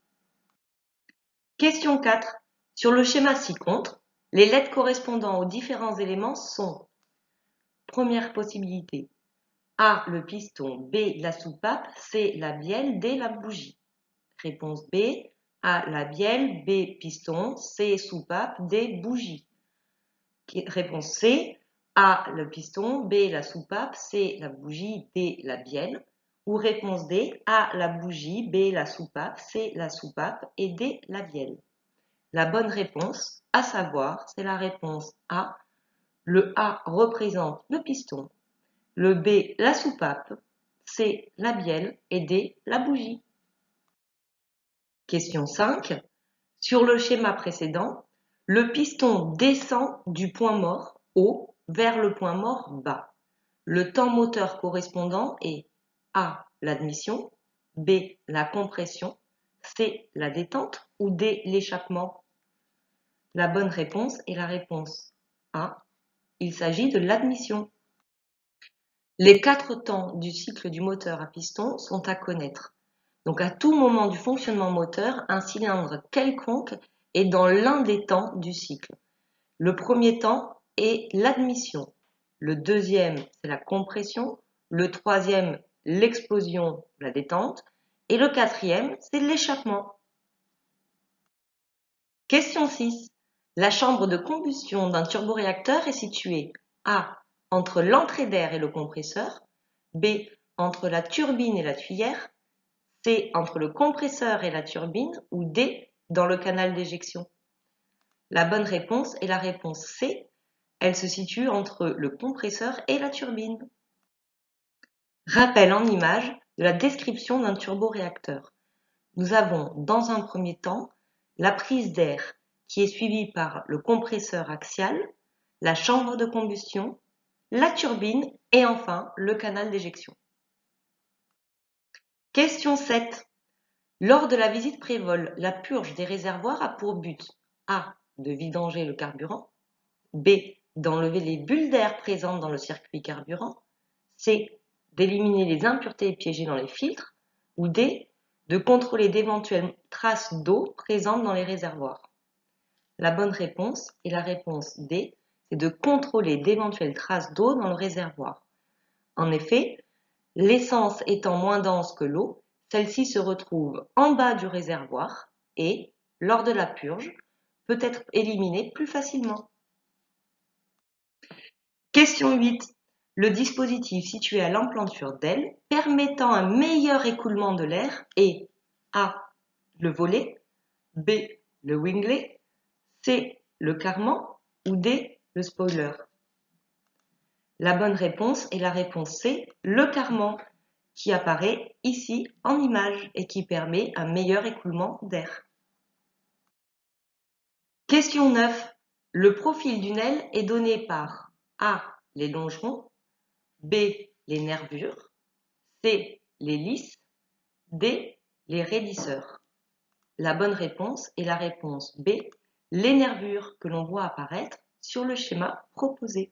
Question 4. Sur le schéma ci-contre, les lettres correspondant aux différents éléments sont: première possibilité, A le piston, B la soupape, C la bielle, D la bougie. Réponse B, A la bielle, B piston, C soupape, D bougie. Réponse C, A le piston, B la soupape, C la bougie, D la bielle. Ou réponse D, A la bougie, B la soupape, C la soupape et D la bielle. La bonne réponse, à savoir, c'est la réponse A. Le A représente le piston, le B la soupape, C la bielle et D la bougie. Question 5. Sur le schéma précédent, le piston descend du point mort haut vers le point mort bas. Le temps moteur correspondant est A. L'admission, B. La compression, C. La détente ou D. L'échappement. La bonne réponse est la réponse A. Il s'agit de l'admission. Les 4 temps du cycle du moteur à piston sont à connaître. Donc à tout moment du fonctionnement moteur, un cylindre quelconque est dans l'un des temps du cycle. Le premier temps est l'admission. Le deuxième, c'est la compression. Le troisième, l'explosion, la détente. Et le quatrième, c'est l'échappement. Question 6. La chambre de combustion d'un turboréacteur est située A. Entre l'entrée d'air et le compresseur, B. Entre la turbine et la tuyère, C. Entre le compresseur et la turbine ou D. Dans le canal d'éjection. La bonne réponse est la réponse C. Elle se situe entre le compresseur et la turbine. Rappel en image de la description d'un turboréacteur. Nous avons dans un premier temps la prise d'air qui est suivie par le compresseur axial, la chambre de combustion, la turbine et enfin le canal d'éjection. Question 7. Lors de la visite prévol, la purge des réservoirs a pour but A. De vidanger le carburant, B. D'enlever les bulles d'air présentes dans le circuit carburant, C. D'éliminer les impuretés piégées dans les filtres ou D. De contrôler d'éventuelles traces d'eau présentes dans les réservoirs. La bonne réponse est la réponse D, c'est de contrôler d'éventuelles traces d'eau dans le réservoir. En effet, l'essence étant moins dense que l'eau, celle-ci se retrouve en bas du réservoir et, lors de la purge, peut être éliminée plus facilement. Question 8. Le dispositif situé à l'emplanture d'aile permettant un meilleur écoulement de l'air est A. Le volet, B. Le winglet, C. Le carman ou D. Le spoiler. La bonne réponse est la réponse C. Le carman, qui apparaît ici en image et qui permet un meilleur écoulement d'air. Question 9. Le profil d'une aile est donné par A. les longerons, B, les nervures, C, les lisses, D, les raidisseurs. La bonne réponse est la réponse B, les nervures que l'on voit apparaître sur le schéma proposé.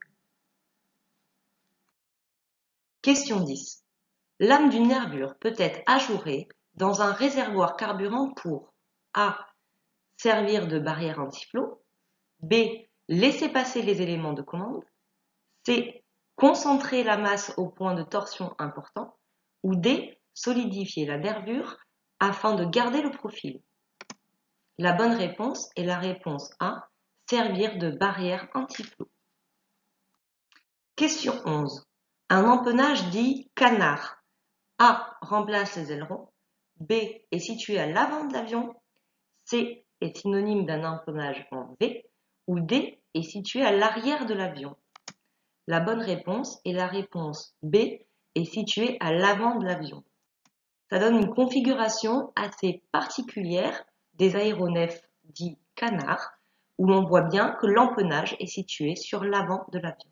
Question 10. L'âme d'une nervure peut être ajourée dans un réservoir carburant pour A. Servir de barrière antiflot, B. Laisser passer les éléments de commande, C. Concentrer la masse au point de torsion important, ou D. Solidifier la nervure afin de garder le profil. La bonne réponse est la réponse A. Servir de barrière antiflot. Question 11. Un empennage dit canard. A. Remplace les ailerons. B. Est situé à l'avant de l'avion. C. Est synonyme d'un empennage en V. Ou D. Est situé à l'arrière de l'avion. La bonne réponse est la réponse B. Est situé à l'avant de l'avion. Ça donne une configuration assez particulière des aéronefs dits canards, où l'on voit bien que l'empennage est situé sur l'avant de l'avion.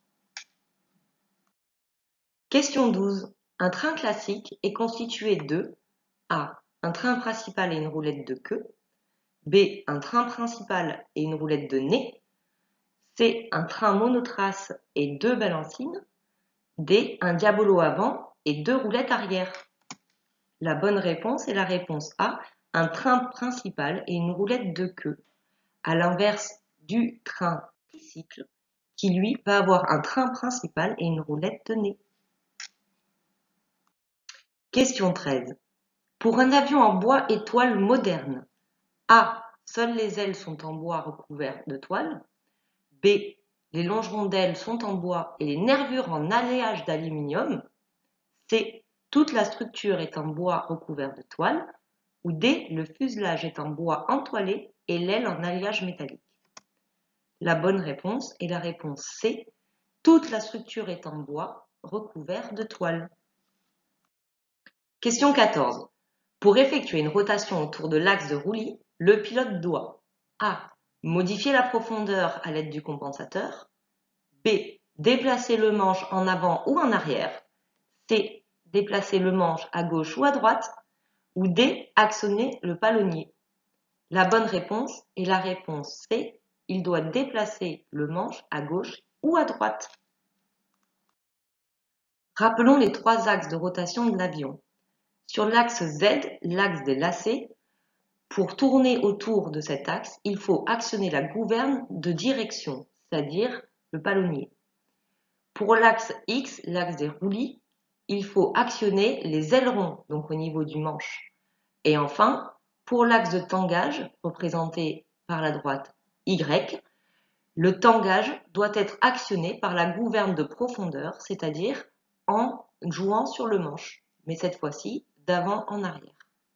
Question 12. Un train classique est constitué de A. Un train principal et une roulette de queue. B. Un train principal et une roulette de nez. C. Un train monotrace et 2 balancines. D. Un diabolo avant et 2 roulettes arrière. La bonne réponse est la réponse A. Un train principal et une roulette de queue. À l'inverse du train tricycle, qui lui va avoir un train principal et une roulette de nez. Question 13. Pour un avion en bois et toile moderne, A. Seules les ailes sont en bois recouvertes de toile. B. Les longerons d'ailes sont en bois et les nervures en alliage d'aluminium. C. Toute la structure est en bois recouvert de toile. Ou D. Le fuselage est en bois entoilé et l'aile en alliage métallique. La bonne réponse est la réponse C. Toute la structure est en bois recouvert de toile. Question 14. Pour effectuer une rotation autour de l'axe de roulis, le pilote doit A. Modifier la profondeur à l'aide du compensateur. B. Déplacer le manche en avant ou en arrière. C. Déplacer le manche à gauche ou à droite. Ou D. Actionner le palonnier. La bonne réponse est la réponse C. Il doit déplacer le manche à gauche ou à droite. Rappelons les 3 axes de rotation de l'avion. Sur l'axe Z, l'axe des lacets, pour tourner autour de cet axe, il faut actionner la gouverne de direction, c'est-à-dire le palonnier. Pour l'axe X, l'axe des roulis, il faut actionner les ailerons, donc au niveau du manche. Et enfin, pour l'axe de tangage, représenté par la droite Y, le tangage doit être actionné par la gouverne de profondeur, c'est-à-dire en jouant sur le manche, mais cette fois-ci d'avant en arrière.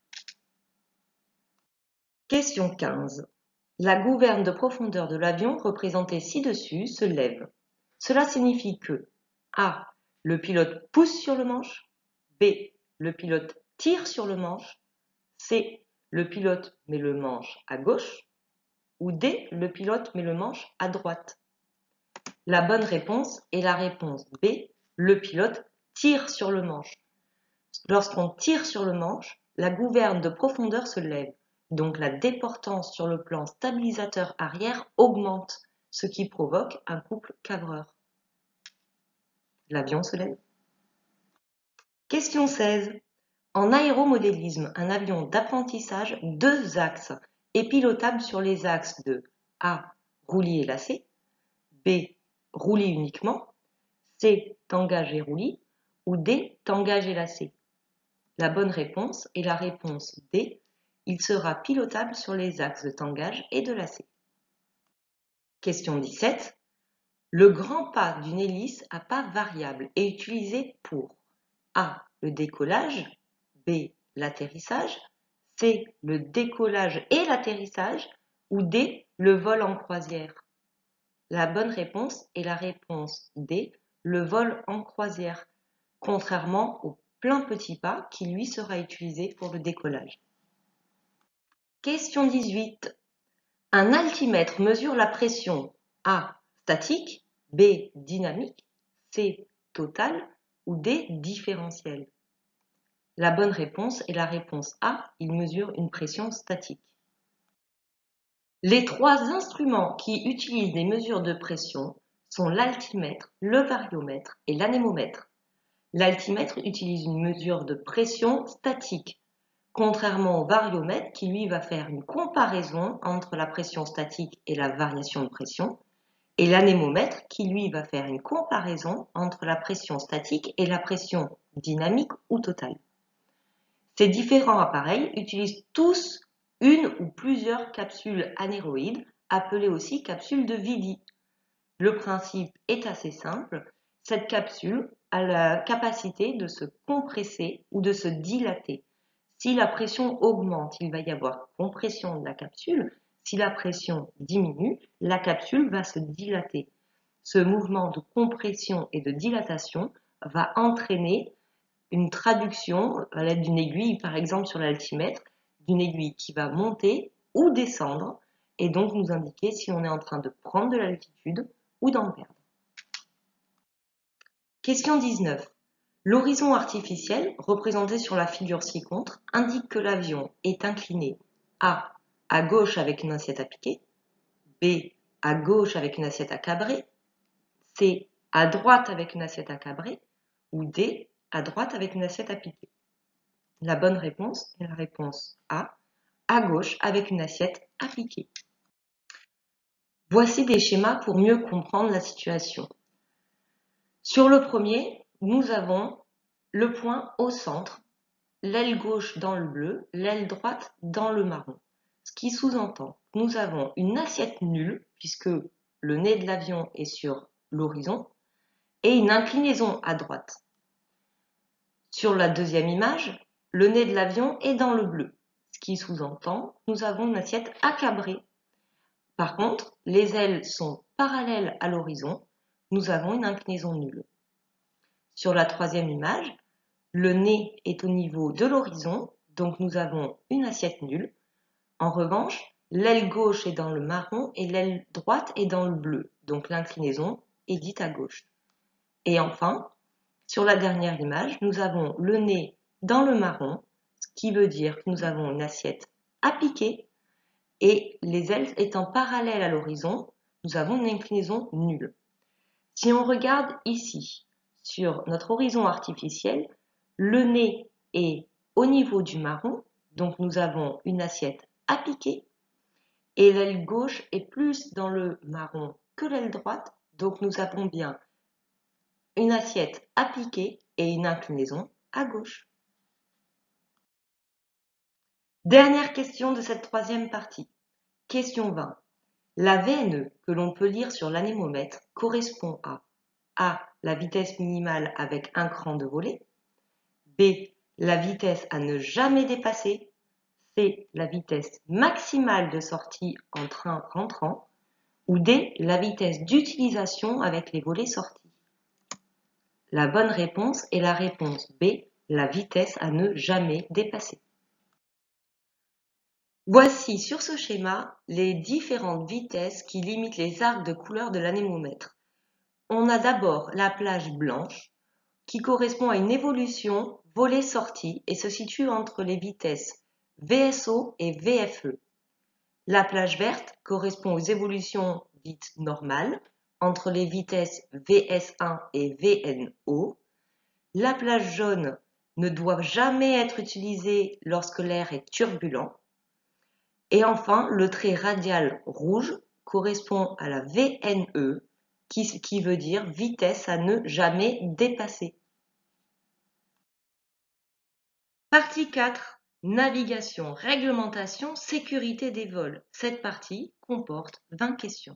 Question 15. La gouverne de profondeur de l'avion représentée ci-dessus se lève. Cela signifie que A. Le pilote pousse sur le manche. B. Le pilote tire sur le manche. C. Le pilote met le manche à gauche. Ou D. Le pilote met le manche à droite. La bonne réponse est la réponse B. Le pilote tire sur le manche. Lorsqu'on tire sur le manche, la gouverne de profondeur se lève. Donc la déportance sur le plan stabilisateur arrière augmente, ce qui provoque un couple cabreur. L'avion se lève. Question 16. En aéromodélisme, un avion d'apprentissage, 2 axes est pilotable sur les axes de A. Roulis et lacets, B. Roulis uniquement, C. Tangage et roulis, ou D. Tangage et lacets. La bonne réponse est la réponse D. Il sera pilotable sur les axes de tangage et de lacet. Question 17. Le grand pas d'une hélice à pas variable est utilisé pour A. Le décollage, B. L'atterrissage, C. Le décollage et l'atterrissage, ou D. Le vol en croisière. La bonne réponse est la réponse D. Le vol en croisière, contrairement au plein petit pas qui lui sera utilisé pour le décollage. Question 18. Un altimètre mesure la pression A. Statique, B. Dynamique, C. Total ou D. Différentiel? La bonne réponse est la réponse A, il mesure une pression statique. Les trois instruments qui utilisent des mesures de pression sont l'altimètre, le variomètre et l'anémomètre. L'altimètre utilise une mesure de pression statique, contrairement au variomètre qui lui va faire une comparaison entre la pression statique et la variation de pression, et l'anémomètre qui lui va faire une comparaison entre la pression statique et la pression dynamique ou totale. Ces différents appareils utilisent tous une ou plusieurs capsules anéroïdes, appelées aussi capsules de Vidi. Le principe est assez simple. Cette capsule a la capacité de se compresser ou de se dilater. Si la pression augmente, il va y avoir compression de la capsule. Si la pression diminue, la capsule va se dilater. Ce mouvement de compression et de dilatation va entraîner une traduction à l'aide d'une aiguille, par exemple sur l'altimètre, d'une aiguille qui va monter ou descendre et donc nous indiquer si on est en train de prendre de l'altitude ou d'en perdre. Question 19. L'horizon artificiel, représenté sur la figure ci-contre, indique que l'avion est incliné A. à gauche avec une assiette à piquer, B. à gauche avec une assiette à cabrer, C. à droite avec une assiette à cabrer ou D. à droite avec une assiette à piquer. La bonne réponse est la réponse A, à gauche avec une assiette à piquer. Voici des schémas pour mieux comprendre la situation. Sur le premier, nous avons le point au centre, l'aile gauche dans le bleu, l'aile droite dans le marron. Ce qui sous-entend que nous avons une assiette nulle, puisque le nez de l'avion est sur l'horizon, et une inclinaison à droite. Sur la deuxième image, le nez de l'avion est dans le bleu, ce qui sous-entend que nous avons une assiette accabrée. Par contre, les ailes sont parallèles à l'horizon, nous avons une inclinaison nulle. Sur la troisième image, le nez est au niveau de l'horizon, donc nous avons une assiette nulle. En revanche, l'aile gauche est dans le marron et l'aile droite est dans le bleu, donc l'inclinaison est dite à gauche. Et enfin, sur la dernière image, nous avons le nez dans le marron, ce qui veut dire que nous avons une assiette à piquer et les ailes étant parallèles à l'horizon, nous avons une inclinaison nulle. Si on regarde ici, sur notre horizon artificiel, le nez est au niveau du marron, donc nous avons une assiette à piquer et l'aile gauche est plus dans le marron que l'aile droite, donc nous avons bien une assiette à piquer et une inclinaison à gauche. Dernière question de cette troisième partie. Question 20. La VNE que l'on peut lire sur l'anémomètre correspond à A. La vitesse minimale avec un cran de volée, B. La vitesse à ne jamais dépasser, C. La vitesse maximale de sortie en train rentrant ou D. La vitesse d'utilisation avec les volets sortis. La bonne réponse est la réponse B, la vitesse à ne jamais dépasser. Voici sur ce schéma les différentes vitesses qui limitent les arcs de couleur de l'anémomètre. On a d'abord la plage blanche qui correspond à une évolution volée-sortie et se situe entre les vitesses VSO et VFE. La plage verte correspond aux évolutions dites normales entre les vitesses VS1 et VNO. La plage jaune ne doit jamais être utilisée lorsque l'air est turbulent. Et enfin, le trait radial rouge correspond à la VNE, qui veut dire vitesse à ne jamais dépasser. Partie 4. Navigation, réglementation, sécurité des vols. Cette partie comporte 20 questions.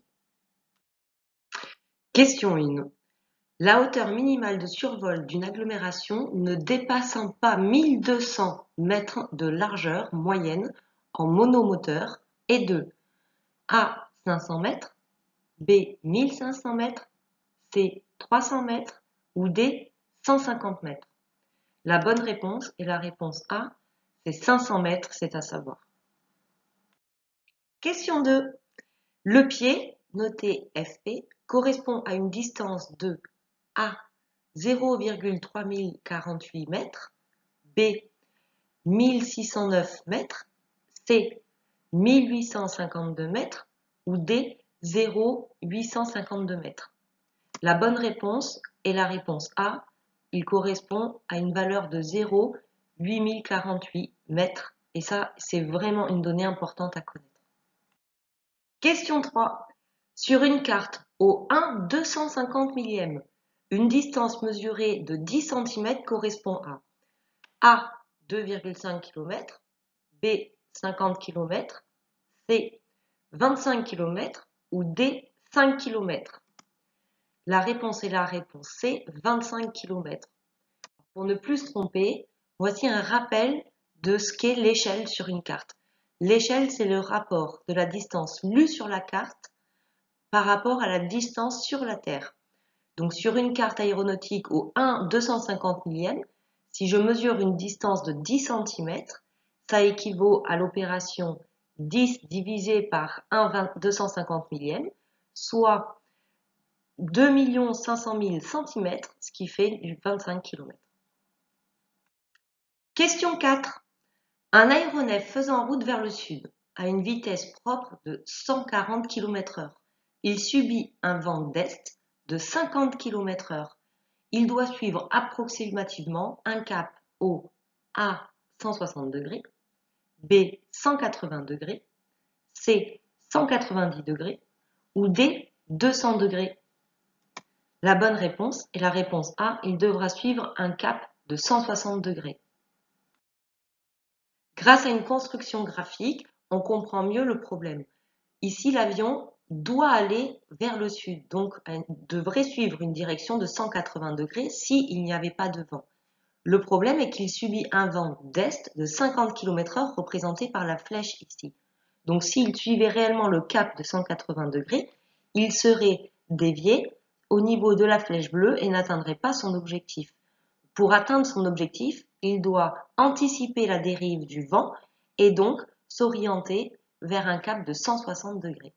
Question 1. La hauteur minimale de survol d'une agglomération ne dépassant pas 1200 mètres de largeur moyenne en monomoteur est de A. 500 mètres, B. 1500 mètres, C. 300 mètres ou D. 150 mètres. La bonne réponse est la réponse A, c'est 500 mètres, c'est à savoir. Question 2. Le pied, noté FP, correspond à une distance de A. 0,3048 mètres, B. 1609 mètres, C. 1852 mètres ou D. 0,852 mètres. La bonne réponse est la réponse A. Il correspond à une valeur de 0,8048 mètres. Et ça, c'est vraiment une donnée importante à connaître. Question 3. Sur une carte au 1/250 millième, une distance mesurée de 10 cm correspond à A. 2,5 km, B. 50 km, C. 25 km ou D. 5 km. La réponse est la réponse C. 25 km. Pour ne plus se tromper, voici un rappel de ce qu'est l'échelle sur une carte. L'échelle, c'est le rapport de la distance lue sur la carte par rapport à la distance sur la Terre. Donc sur une carte aéronautique au 1/250 millième, si je mesure une distance de 10 cm, ça équivaut à l'opération 10 divisé par 1/250 millième, soit 2 500 000 cm, ce qui fait du 25 km. Question 4. Un aéronef faisant route vers le sud à une vitesse propre de 140 km/h. Il subit un vent d'est de 50 km/h. Il doit suivre approximativement un cap au A 160 degrés, B 180 degrés, C 190 degrés ou D 200 degrés. La bonne réponse est la réponse A. Il devra suivre un cap de 160 degrés. Grâce à une construction graphique, on comprend mieux le problème. Ici, l'avion doit aller vers le sud, donc devrait suivre une direction de 180 degrés s'il n'y avait pas de vent. Le problème est qu'il subit un vent d'est de 50 km/h représenté par la flèche ici. Donc s'il suivait réellement le cap de 180 degrés, il serait dévié au niveau de la flèche bleue et n'atteindrait pas son objectif. Pour atteindre son objectif, il doit anticiper la dérive du vent et donc s'orienter vers un cap de 160 degrés.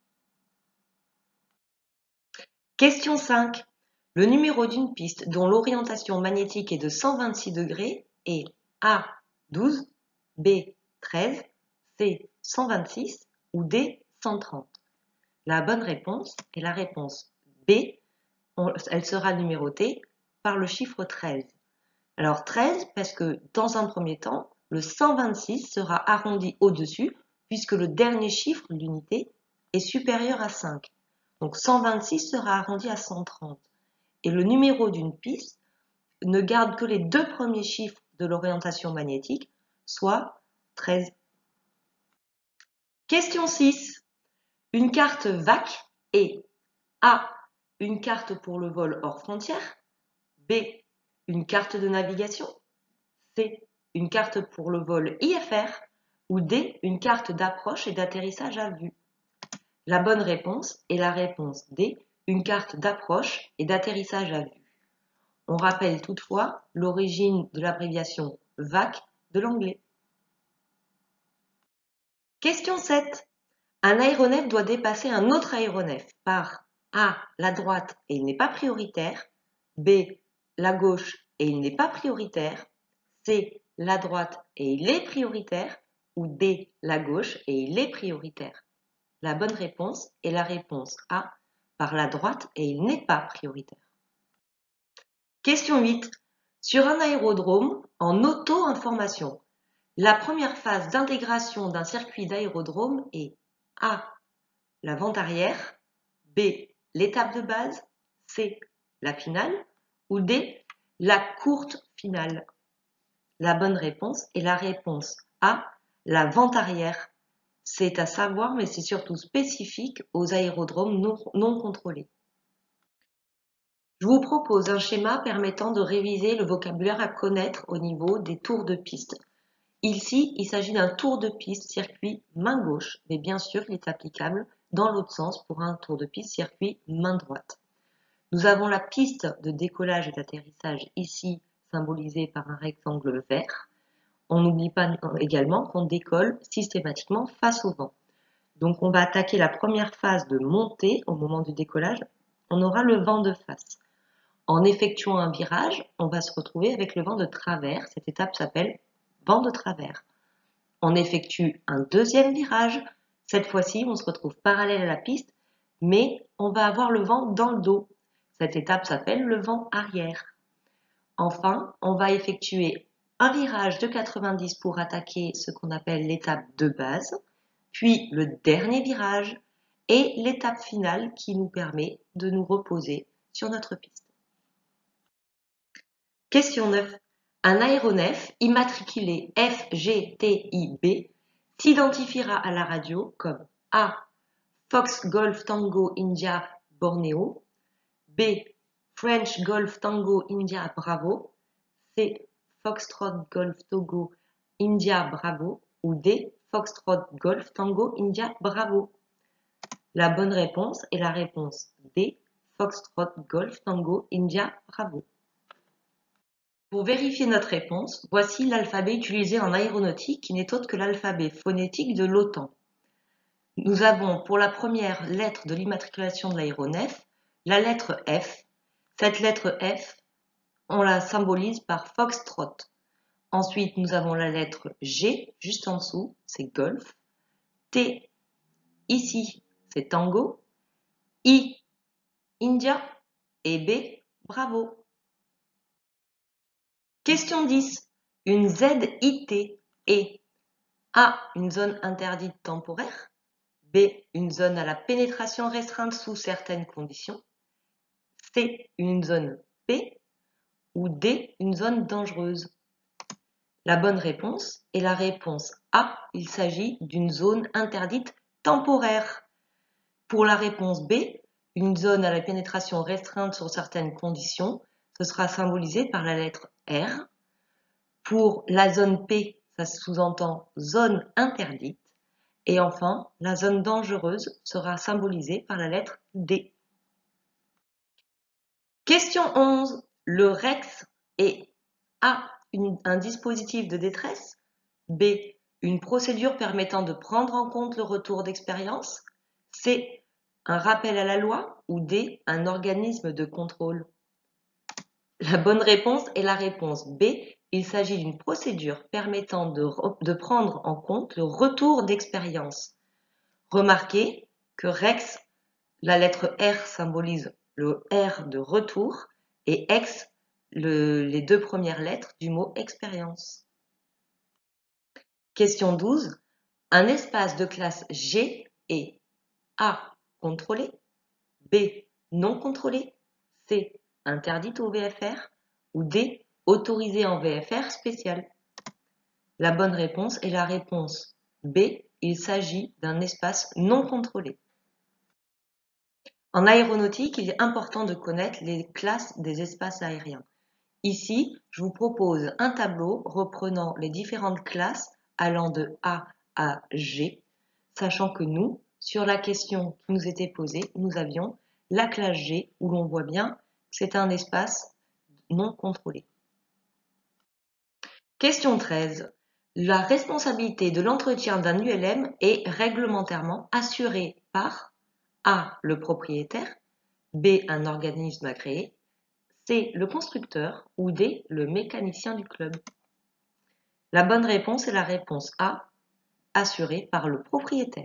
Question 5. Le numéro d'une piste dont l'orientation magnétique est de 126 degrés est A 12, B 13, C 126 ou D 130. La bonne réponse est la réponse B. Elle sera numérotée par le chiffre 13. Alors 13 parce que dans un premier temps, le 126 sera arrondi au-dessus puisque le dernier chiffre de l'unité est supérieur à 5. Donc 126 sera arrondi à 130. Et le numéro d'une piste ne garde que les deux premiers chiffres de l'orientation magnétique, soit 13. Question 6. Une carte VAC est A. Une carte pour le vol hors frontières, B. Une carte de navigation, C. Une carte pour le vol IFR ou D. Une carte d'approche et d'atterrissage à vue. La bonne réponse est la réponse D. Une carte d'approche et d'atterrissage à vue. On rappelle toutefois l'origine de l'abréviation VAC de l'anglais. Question 7. Un aéronef doit dépasser un autre aéronef par A. La droite et il n'est pas prioritaire, B. La gauche et il n'est pas prioritaire, C. La droite et il est prioritaire ou D. La gauche et il est prioritaire. La bonne réponse est la réponse A. Par la droite et il n'est pas prioritaire. Question 8. Sur un aérodrome en auto-information, la première phase d'intégration d'un circuit d'aérodrome est A. La vente arrière, B. L'étape de base, C. La finale ou D. La courte finale. La bonne réponse est la réponse A. La vente arrière. C'est à savoir, mais c'est surtout spécifique aux aérodromes non contrôlés. Je vous propose un schéma permettant de réviser le vocabulaire à connaître au niveau des tours de piste. Ici, il s'agit d'un tour de piste circuit main gauche, mais bien sûr, il est applicable dans l'autre sens pour un tour de piste circuit main droite. Nous avons la piste de décollage et d'atterrissage ici symbolisée par un rectangle vert. On n'oublie pas également qu'on décolle systématiquement face au vent. Donc on va attaquer la première phase de montée au moment du décollage. On aura le vent de face. En effectuant un virage, on va se retrouver avec le vent de travers. Cette étape s'appelle vent de travers. On effectue un deuxième virage. Cette fois-ci, on se retrouve parallèle à la piste, mais on va avoir le vent dans le dos. Cette étape s'appelle le vent arrière. Enfin, on va effectuer un virage de 90 pour attaquer ce qu'on appelle l'étape de base, puis le dernier virage et l'étape finale qui nous permet de nous reposer sur notre piste. Question 9. Un aéronef immatriculé FGTIB s'identifiera à la radio comme A. Fox Golf Tango India Bornéo, B. French Golf Tango India Bravo, C. Foxtrot Golf Togo India Bravo ou D. Foxtrot Golf Tango India Bravo. La bonne réponse est la réponse D. Foxtrot Golf Tango India Bravo. Pour vérifier notre réponse, voici l'alphabet utilisé en aéronautique qui n'est autre que l'alphabet phonétique de l'OTAN. Nous avons pour la première lettre de l'immatriculation de l'aéronef la lettre F. Cette lettre F, on la symbolise par Foxtrot. Ensuite, nous avons la lettre G juste en dessous, c'est Golf. T, ici, c'est Tango. I, India. Et B, Bravo. Question 10. Une ZIT est A. Une zone interdite temporaire. B. Une zone à la pénétration restreinte sous certaines conditions. C. Une zone P. Ou D. Une zone dangereuse. La bonne réponse est la réponse A. Il s'agit d'une zone interdite temporaire. Pour la réponse B, une zone à la pénétration restreinte sur certaines conditions, ce sera symbolisé par la lettre R. Pour la zone P, ça sous-entend zone interdite. Et enfin, la zone dangereuse sera symbolisée par la lettre D. Question 11. Le REX est A. Un dispositif de détresse. B. Une procédure permettant de prendre en compte le retour d'expérience. C. Un rappel à la loi. Ou D. Un organisme de contrôle. La bonne réponse est la réponse B. Il s'agit d'une procédure permettant de prendre en compte le retour d'expérience. Remarquez que REX, la lettre R symbolise le R de retour et X, les deux premières lettres du mot expérience. Question 12. Un espace de classe G est A. Contrôlé, B. Non contrôlé, C. Interdit au VFR ou D. Autorisé en VFR spécial. La bonne réponse est la réponse B. Il s'agit d'un espace non contrôlé. En aéronautique, il est important de connaître les classes des espaces aériens. Ici, je vous propose un tableau reprenant les différentes classes allant de A à G, sachant que nous, sur la question qui nous était posée, nous avions la classe G où l'on voit bien que c'est un espace non contrôlé. Question 13. La responsabilité de l'entretien d'un ULM est réglementairement assurée par A. Le propriétaire, B. Un organisme agréé, C. Le constructeur ou D. Le mécanicien du club. La bonne réponse est la réponse A. Assurée par le propriétaire.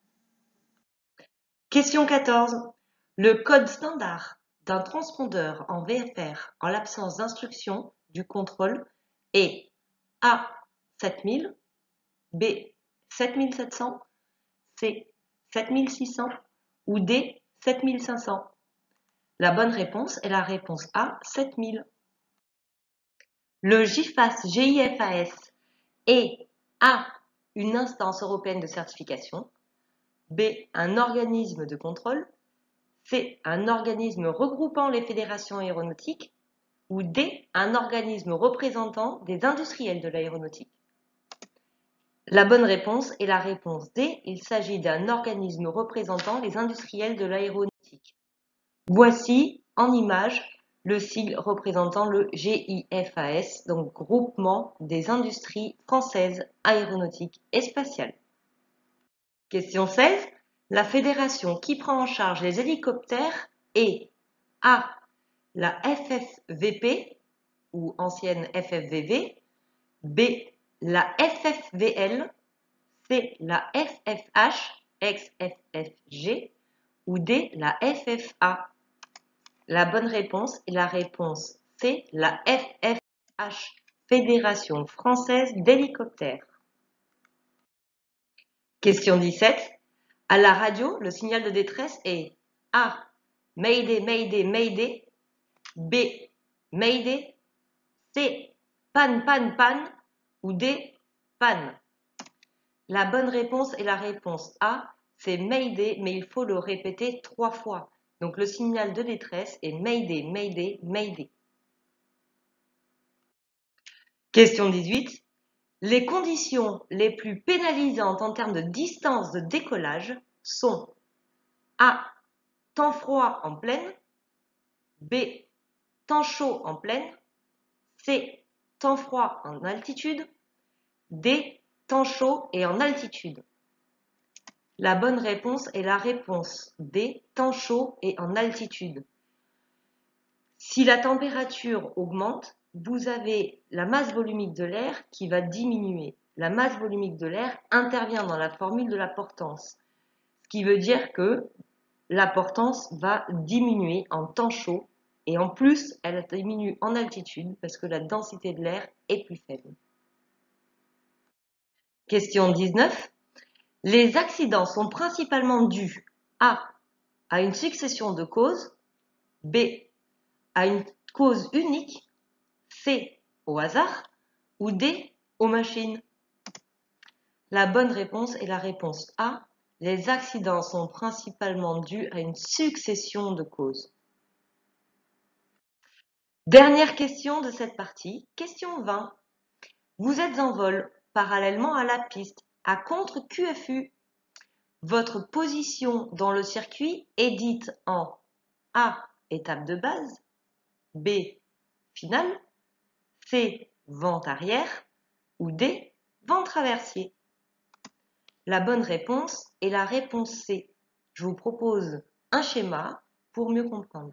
Question 14. Le code standard d'un transpondeur en VFR en l'absence d'instruction du contrôle est A. 7000, B. 7700, C. 7600 ou D. 7500. La bonne réponse est la réponse A. 7000. Le GIFAS est A. Une instance européenne de certification, B. Un organisme de contrôle, C. Un organisme regroupant les fédérations aéronautiques ou D. Un organisme représentant des industriels de l'aéronautique. La bonne réponse est la réponse D. Il s'agit d'un organisme représentant les industriels de l'aéronautique. Voici en image le sigle représentant le GIFAS, donc Groupement des industries françaises aéronautiques et spatiales. Question 16. La fédération qui prend en charge les hélicoptères est A. la FFVP ou ancienne FFVV, B, la FFVL, C, la FFH, ex-FFG, ou D, la FFA. La bonne réponse est la réponse C, la FFH, Fédération française d'hélicoptères. Question 17. À la radio, le signal de détresse est A, Mayday, Mayday, Mayday, B, Mayday, C, panne, panne, panne, ou D, panne. La bonne réponse est la réponse A, c'est Mayday, mais il faut le répéter 3 fois. Donc le signal de détresse est Mayday, Mayday, Mayday. Question 18. Les conditions les plus pénalisantes en termes de distance de décollage sont A, temps froid en plaine, B, temps chaud en plaine, C, temps froid en altitude, D, temps chaud et en altitude. La bonne réponse est la réponse D, temps chaud et en altitude. Si la température augmente, vous avez la masse volumique de l'air qui va diminuer. La masse volumique de l'air intervient dans la formule de la portance, ce qui veut dire que la portance va diminuer en temps chaud et en plus, elle diminue en altitude parce que la densité de l'air est plus faible. Question 19. Les accidents sont principalement dus A, à une succession de causes, B, à une cause unique, C, au hasard, ou D, aux machines. La bonne réponse est la réponse A. Les accidents sont principalement dus à une succession de causes. Dernière question de cette partie, question 20. Vous êtes en vol parallèlement à la piste, à contre QFU. Votre position dans le circuit est dite en A, étape de base, B, finale, C, vent arrière ou D, vent traversier. La bonne réponse est la réponse C. Je vous propose un schéma pour mieux comprendre.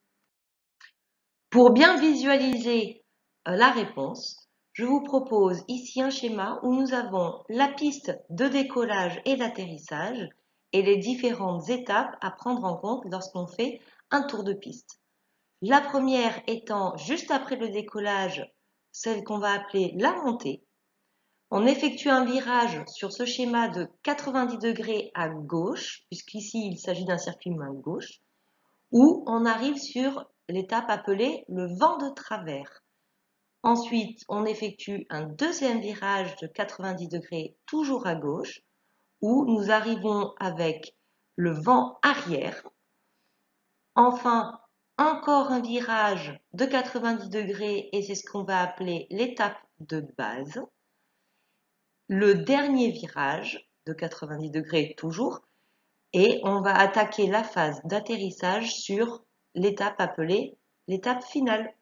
Pour bien visualiser la réponse, je vous propose ici un schéma où nous avons la piste de décollage et d'atterrissage et les différentes étapes à prendre en compte lorsqu'on fait un tour de piste. La première étant juste après le décollage, celle qu'on va appeler la montée. On effectue un virage sur ce schéma de 90 degrés à gauche, puisqu'ici il s'agit d'un circuit main gauche, où on arrive sur l'étape appelée le vent de travers. Ensuite, on effectue un deuxième virage de 90 degrés, toujours à gauche, où nous arrivons avec le vent arrière. Enfin, encore un virage de 90 degrés, et c'est ce qu'on va appeler l'étape de base. Le dernier virage de 90 degrés toujours, et on va attaquer la phase d'atterrissage sur l'étape appelée l'étape finale.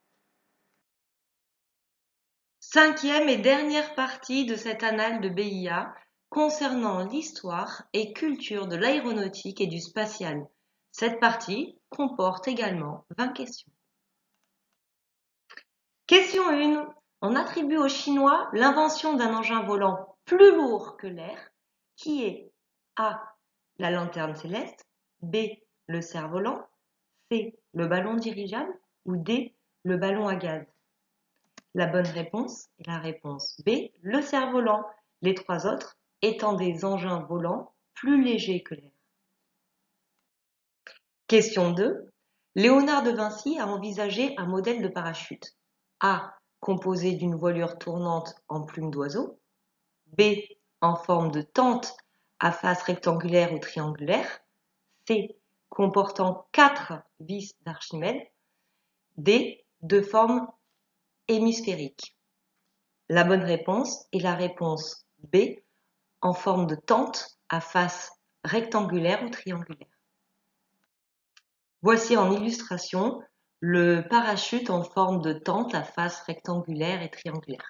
Cinquième et dernière partie de cette annale de BIA concernant l'histoire et culture de l'aéronautique et du spatial. Cette partie comporte également 20 questions. Question 1. On attribue aux Chinois l'invention d'un engin volant plus lourd que l'air, qui est A, la lanterne céleste, B, le cerf-volant, C, le ballon dirigeable ou D, le ballon à gaz. La bonne réponse est la réponse B, le cerf-volant, les 3 autres étant des engins volants plus légers que l'air. Question 2. Léonard de Vinci a envisagé un modèle de parachute. A, composé d'une voilure tournante en plume d'oiseau. B, en forme de tente à face rectangulaire ou triangulaire. C, comportant 4 vis d'Archimède. D, de forme hémisphérique. La bonne réponse est la réponse B, en forme de tente à face rectangulaire ou triangulaire. Voici en illustration le parachute en forme de tente à face rectangulaire et triangulaire.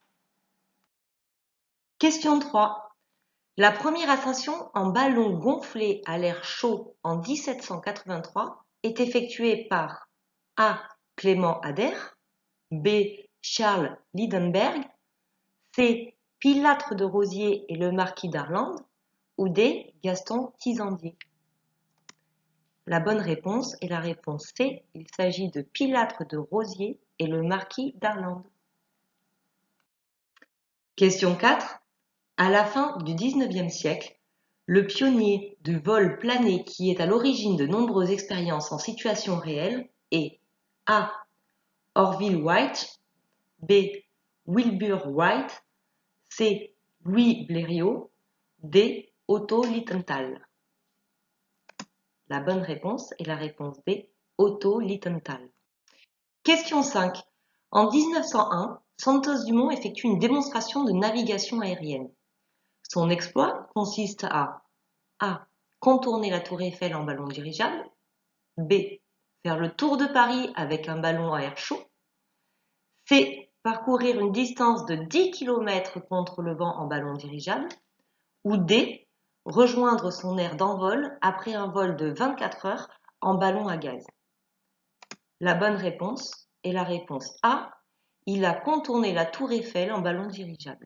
Question 3. La première ascension en ballon gonflé à l'air chaud en 1783 est effectuée par A. Clément Ader, B. Charles Liedenberg, C. Pilâtre de Rosiers et le marquis d'Arlande, ou D. Gaston Tizandier. La bonne réponse est la réponse C. Il s'agit de Pilâtre de Rosiers et le marquis d'Arlande. Question 4. À la fin du XIXe siècle, le pionnier du vol plané qui est à l'origine de nombreuses expériences en situation réelle est A. Orville Wright, B. Wilbur Wright, C. Louis Blériot, D. Otto Lilienthal. La bonne réponse est la réponse D. Otto Lilienthal. Question 5. En 1901, Santos Dumont effectue une démonstration de navigation aérienne. Son exploit consiste à A. Contourner la tour Eiffel en ballon dirigeable, B. Faire le tour de Paris avec un ballon à air chaud, C. Parcourir une distance de 10 km contre le vent en ballon dirigeable, ou D. Rejoindre son aire d'envol après un vol de 24 heures en ballon à gaz. La bonne réponse est la réponse A. Il a contourné la tour Eiffel en ballon dirigeable.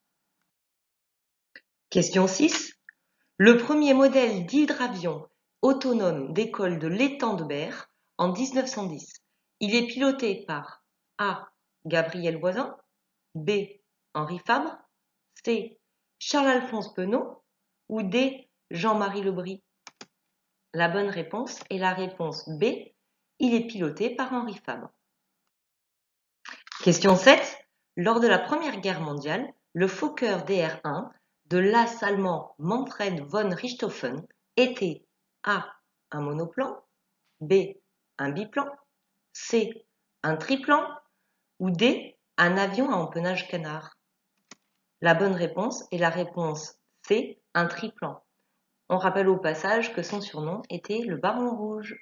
Question 6. Le premier modèle d'hydravion autonome décolle de l'étang de Berre en 1910. Il est piloté par A. Gabriel Voisin, B. Henri Fabre, C. Charles-Alphonse Penaud ou D. Jean-Marie Lebris. La bonne réponse est la réponse B. Il est piloté par Henri Fabre. Question 7. Lors de la Première Guerre mondiale, le Fokker DR-1 de l'as allemand Manfred von Richthofen était A. un monoplan, B. un biplan, C. un triplan ou D. un avion à empennage canard. La bonne réponse est la réponse C. un triplan. On rappelle au passage que son surnom était le Baron Rouge.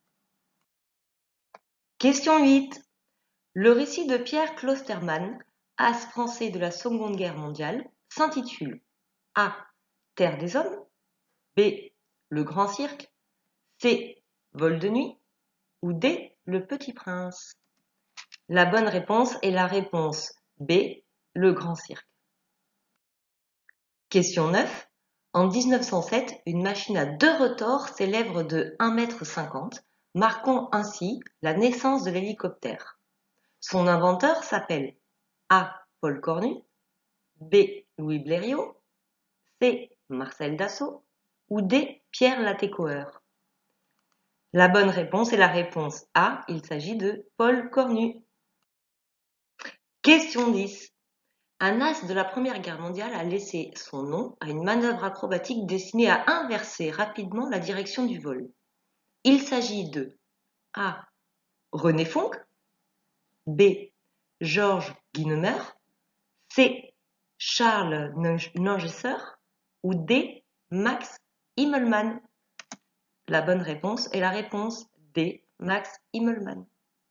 Question 8. Le récit de Pierre Clostermann, as français de la Seconde Guerre mondiale, s'intitule A. Terre des hommes, B. Le Grand Cirque, C. Vol de nuit ou D. Le Petit Prince. La bonne réponse est la réponse B. Le Grand Cirque. Question 9. En 1907, une machine à 2 rotors s'élève de 1,50 m, marquant ainsi la naissance de l'hélicoptère. Son inventeur s'appelle A. Paul Cornu, B. Louis Blériot, C. Marcel Dassault ou D. Pierre Latécoeur. La bonne réponse est la réponse A. Il s'agit de Paul Cornu. Question 10. Un as de la Première Guerre mondiale a laissé son nom à une manœuvre acrobatique destinée à inverser rapidement la direction du vol. Il s'agit de A. René Fonck, B. Georges Guynemer, C. Charles Nungesser ou D. Max Immelmann. La bonne réponse est la réponse D. Max Immelmann.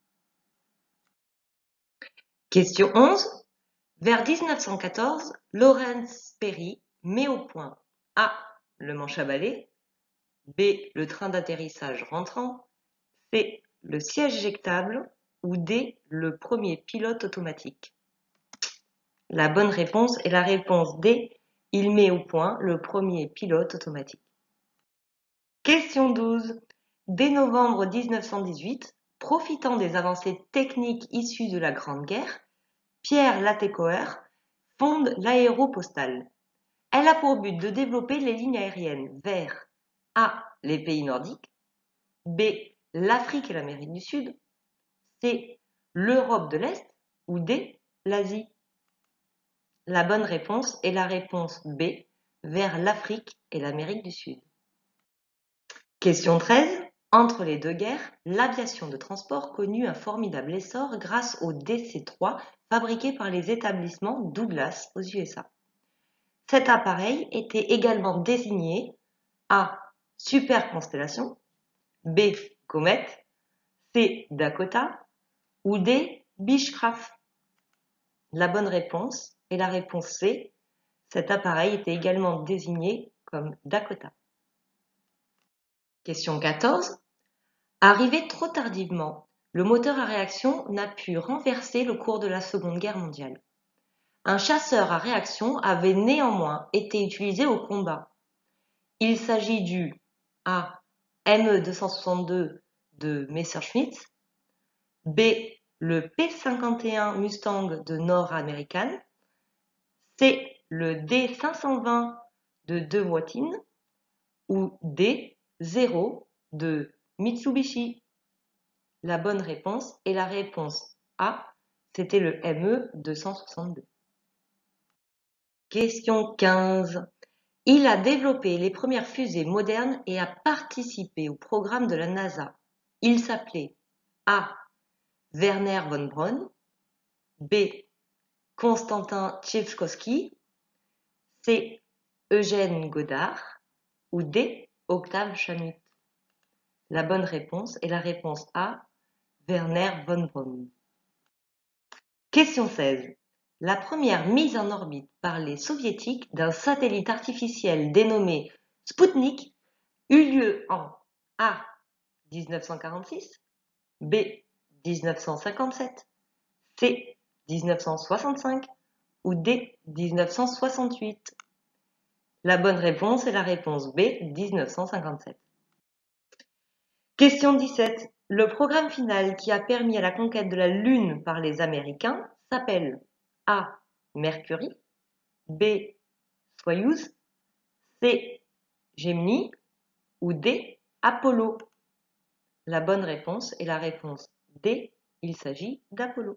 Question 11. Vers 1914, Lawrence Perry met au point A. le manche à balai, B. le train d'atterrissage rentrant, C. le siège éjectable ou D. le premier pilote automatique. La bonne réponse est la réponse D. Il met au point le premier pilote automatique. Question 12. Dès novembre 1918, profitant des avancées techniques issues de la Grande Guerre, Pierre Latécoeur fonde l'Aéropostale. Elle a pour but de développer les lignes aériennes vers A. les pays nordiques, B. l'Afrique et l'Amérique du Sud, C. l'Europe de l'Est ou D. l'Asie. La bonne réponse est la réponse B. vers l'Afrique et l'Amérique du Sud. Question 13. Entre les deux guerres, l'aviation de transport connut un formidable essor grâce au DC-3 fabriqué par les établissements Douglas aux USA. Cet appareil était également désigné A. Super Constellation, B. Comet, C. Dakota ou D. Beechcraft. La bonne réponse est la réponse C. Cet appareil était également désigné comme Dakota. Question 14. Arrivé trop tardivement, le moteur à réaction n'a pu renverser le cours de la Seconde Guerre mondiale. Un chasseur à réaction avait néanmoins été utilisé au combat. Il s'agit du A. ME-262 de Messerschmitt, B. le P-51 Mustang de North American, C. le D-520 de De Watin ou D. 0 de Mitsubishi. La bonne réponse est la réponse A, c'était le ME-262. Question 15. Il a développé les premières fusées modernes et a participé au programme de la NASA. Il s'appelait A. Werner von Braun, B. Konstantin Tsiolkovsky, C. Eugène Goddard ou D. Octave Chanute. La bonne réponse est la réponse A. Werner von Braun. Question 16. La première mise en orbite par les soviétiques d'un satellite artificiel dénommé Sputnik eut lieu en A. 1946, B. 1957, C. 1965 ou D. 1968. La bonne réponse est la réponse B. 1957. Question 17. Le programme final qui a permis à la conquête de la Lune par les Américains s'appelle A. Mercury, B. Soyouz, C. Gemini ou D. Apollo. La bonne réponse est la réponse D. Il s'agit d'Apollo.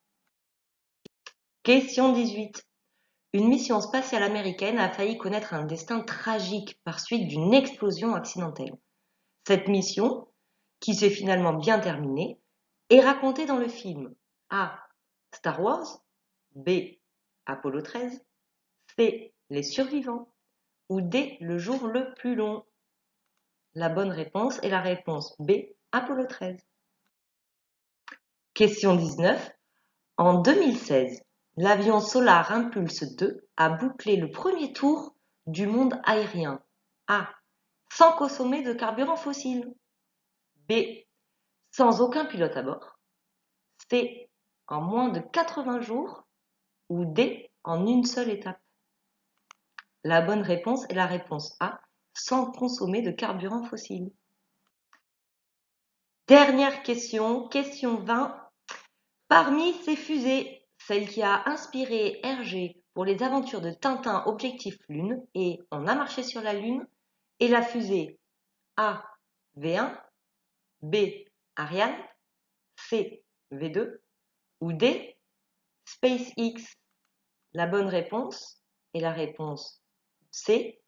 Question 18. Une mission spatiale américaine a failli connaître un destin tragique par suite d'une explosion accidentelle. Cette mission, qui s'est finalement bien terminée, est racontée dans le film A. Star Wars, B. Apollo 13, C. Les survivants ou D. Le jour le plus long. La bonne réponse est la réponse B. Apollo 13. Question 19. En 2016, l'avion Solar Impulse 2 a bouclé le premier tour du monde aérien. A. Sans consommer de carburant fossile. B. Sans aucun pilote à bord. C. En moins de 80 jours. Ou D. En une seule étape. La bonne réponse est la réponse A. Sans consommer de carburant fossile. Dernière question, question 20. Parmi ces fusées, celle qui a inspiré Hergé pour les aventures de Tintin Objectif Lune et On a marché sur la Lune est la fusée A. V1, B. Ariane, C. V2 ou D. SpaceX. La bonne réponse est la réponse C.